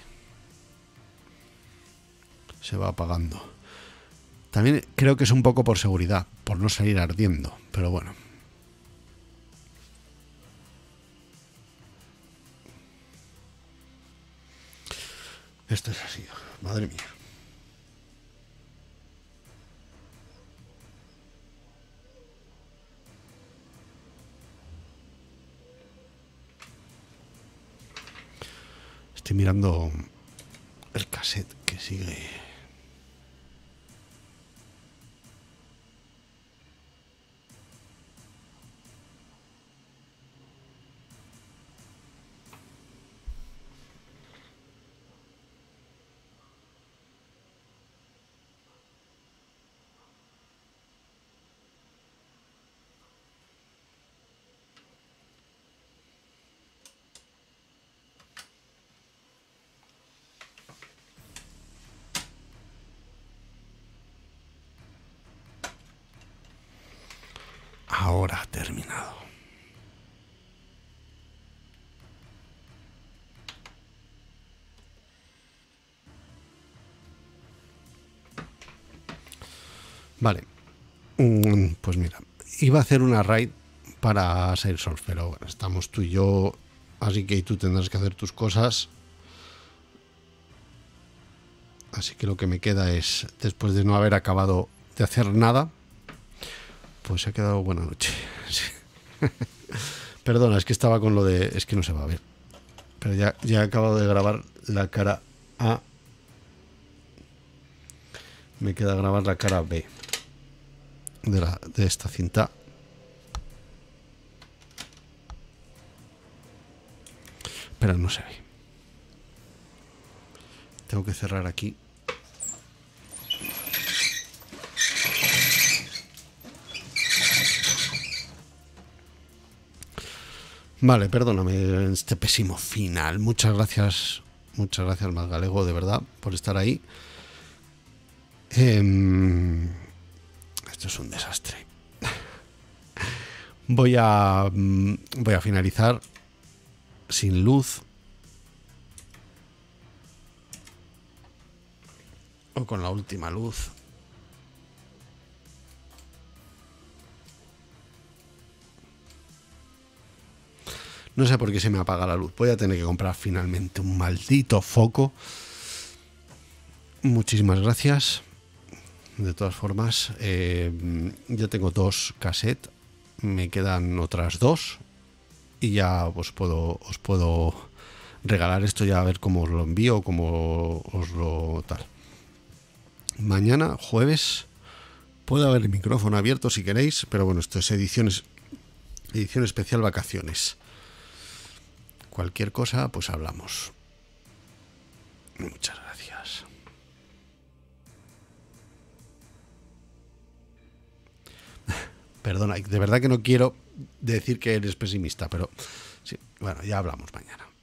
Se va apagando. También creo que es un poco por seguridad, por no salir ardiendo, pero bueno. Esto es así, madre mía. Estoy mirando el cassette que sigue. Ahora ha terminado. Vale. Pues mira, iba a hacer una raid para Salesforce, pero bueno, estamos tú y yo, así que tú tendrás que hacer tus cosas. Así que lo que me queda es, después de no haber acabado de hacer nada, pues se ha quedado buena noche. Perdona, es que estaba con lo de... Es que no se va a ver. Pero ya he acabado de grabar la cara A. Me queda grabar la cara B de esta cinta. Pero no se ve. Tengo que cerrar aquí. Vale, perdóname este pésimo final. Muchas gracias, Maggalego, de verdad, por estar ahí. Esto es un desastre. Voy a finalizar sin luz o con la última luz. No sé por qué se me apaga la luz. Voy a tener que comprar finalmente un maldito foco. Muchísimas gracias. De todas formas, yo tengo 2 cassettes. Me quedan otras 2. Y ya os puedo regalar esto, ya a ver cómo os lo envío, cómo os lo tal. Mañana, jueves, puede haber el micrófono abierto si queréis. Pero bueno, esto es edición especial vacaciones. Cualquier cosa, pues hablamos. Muchas gracias. Perdona, de verdad que no quiero decir que eres pesimista, pero sí, bueno, ya hablamos mañana.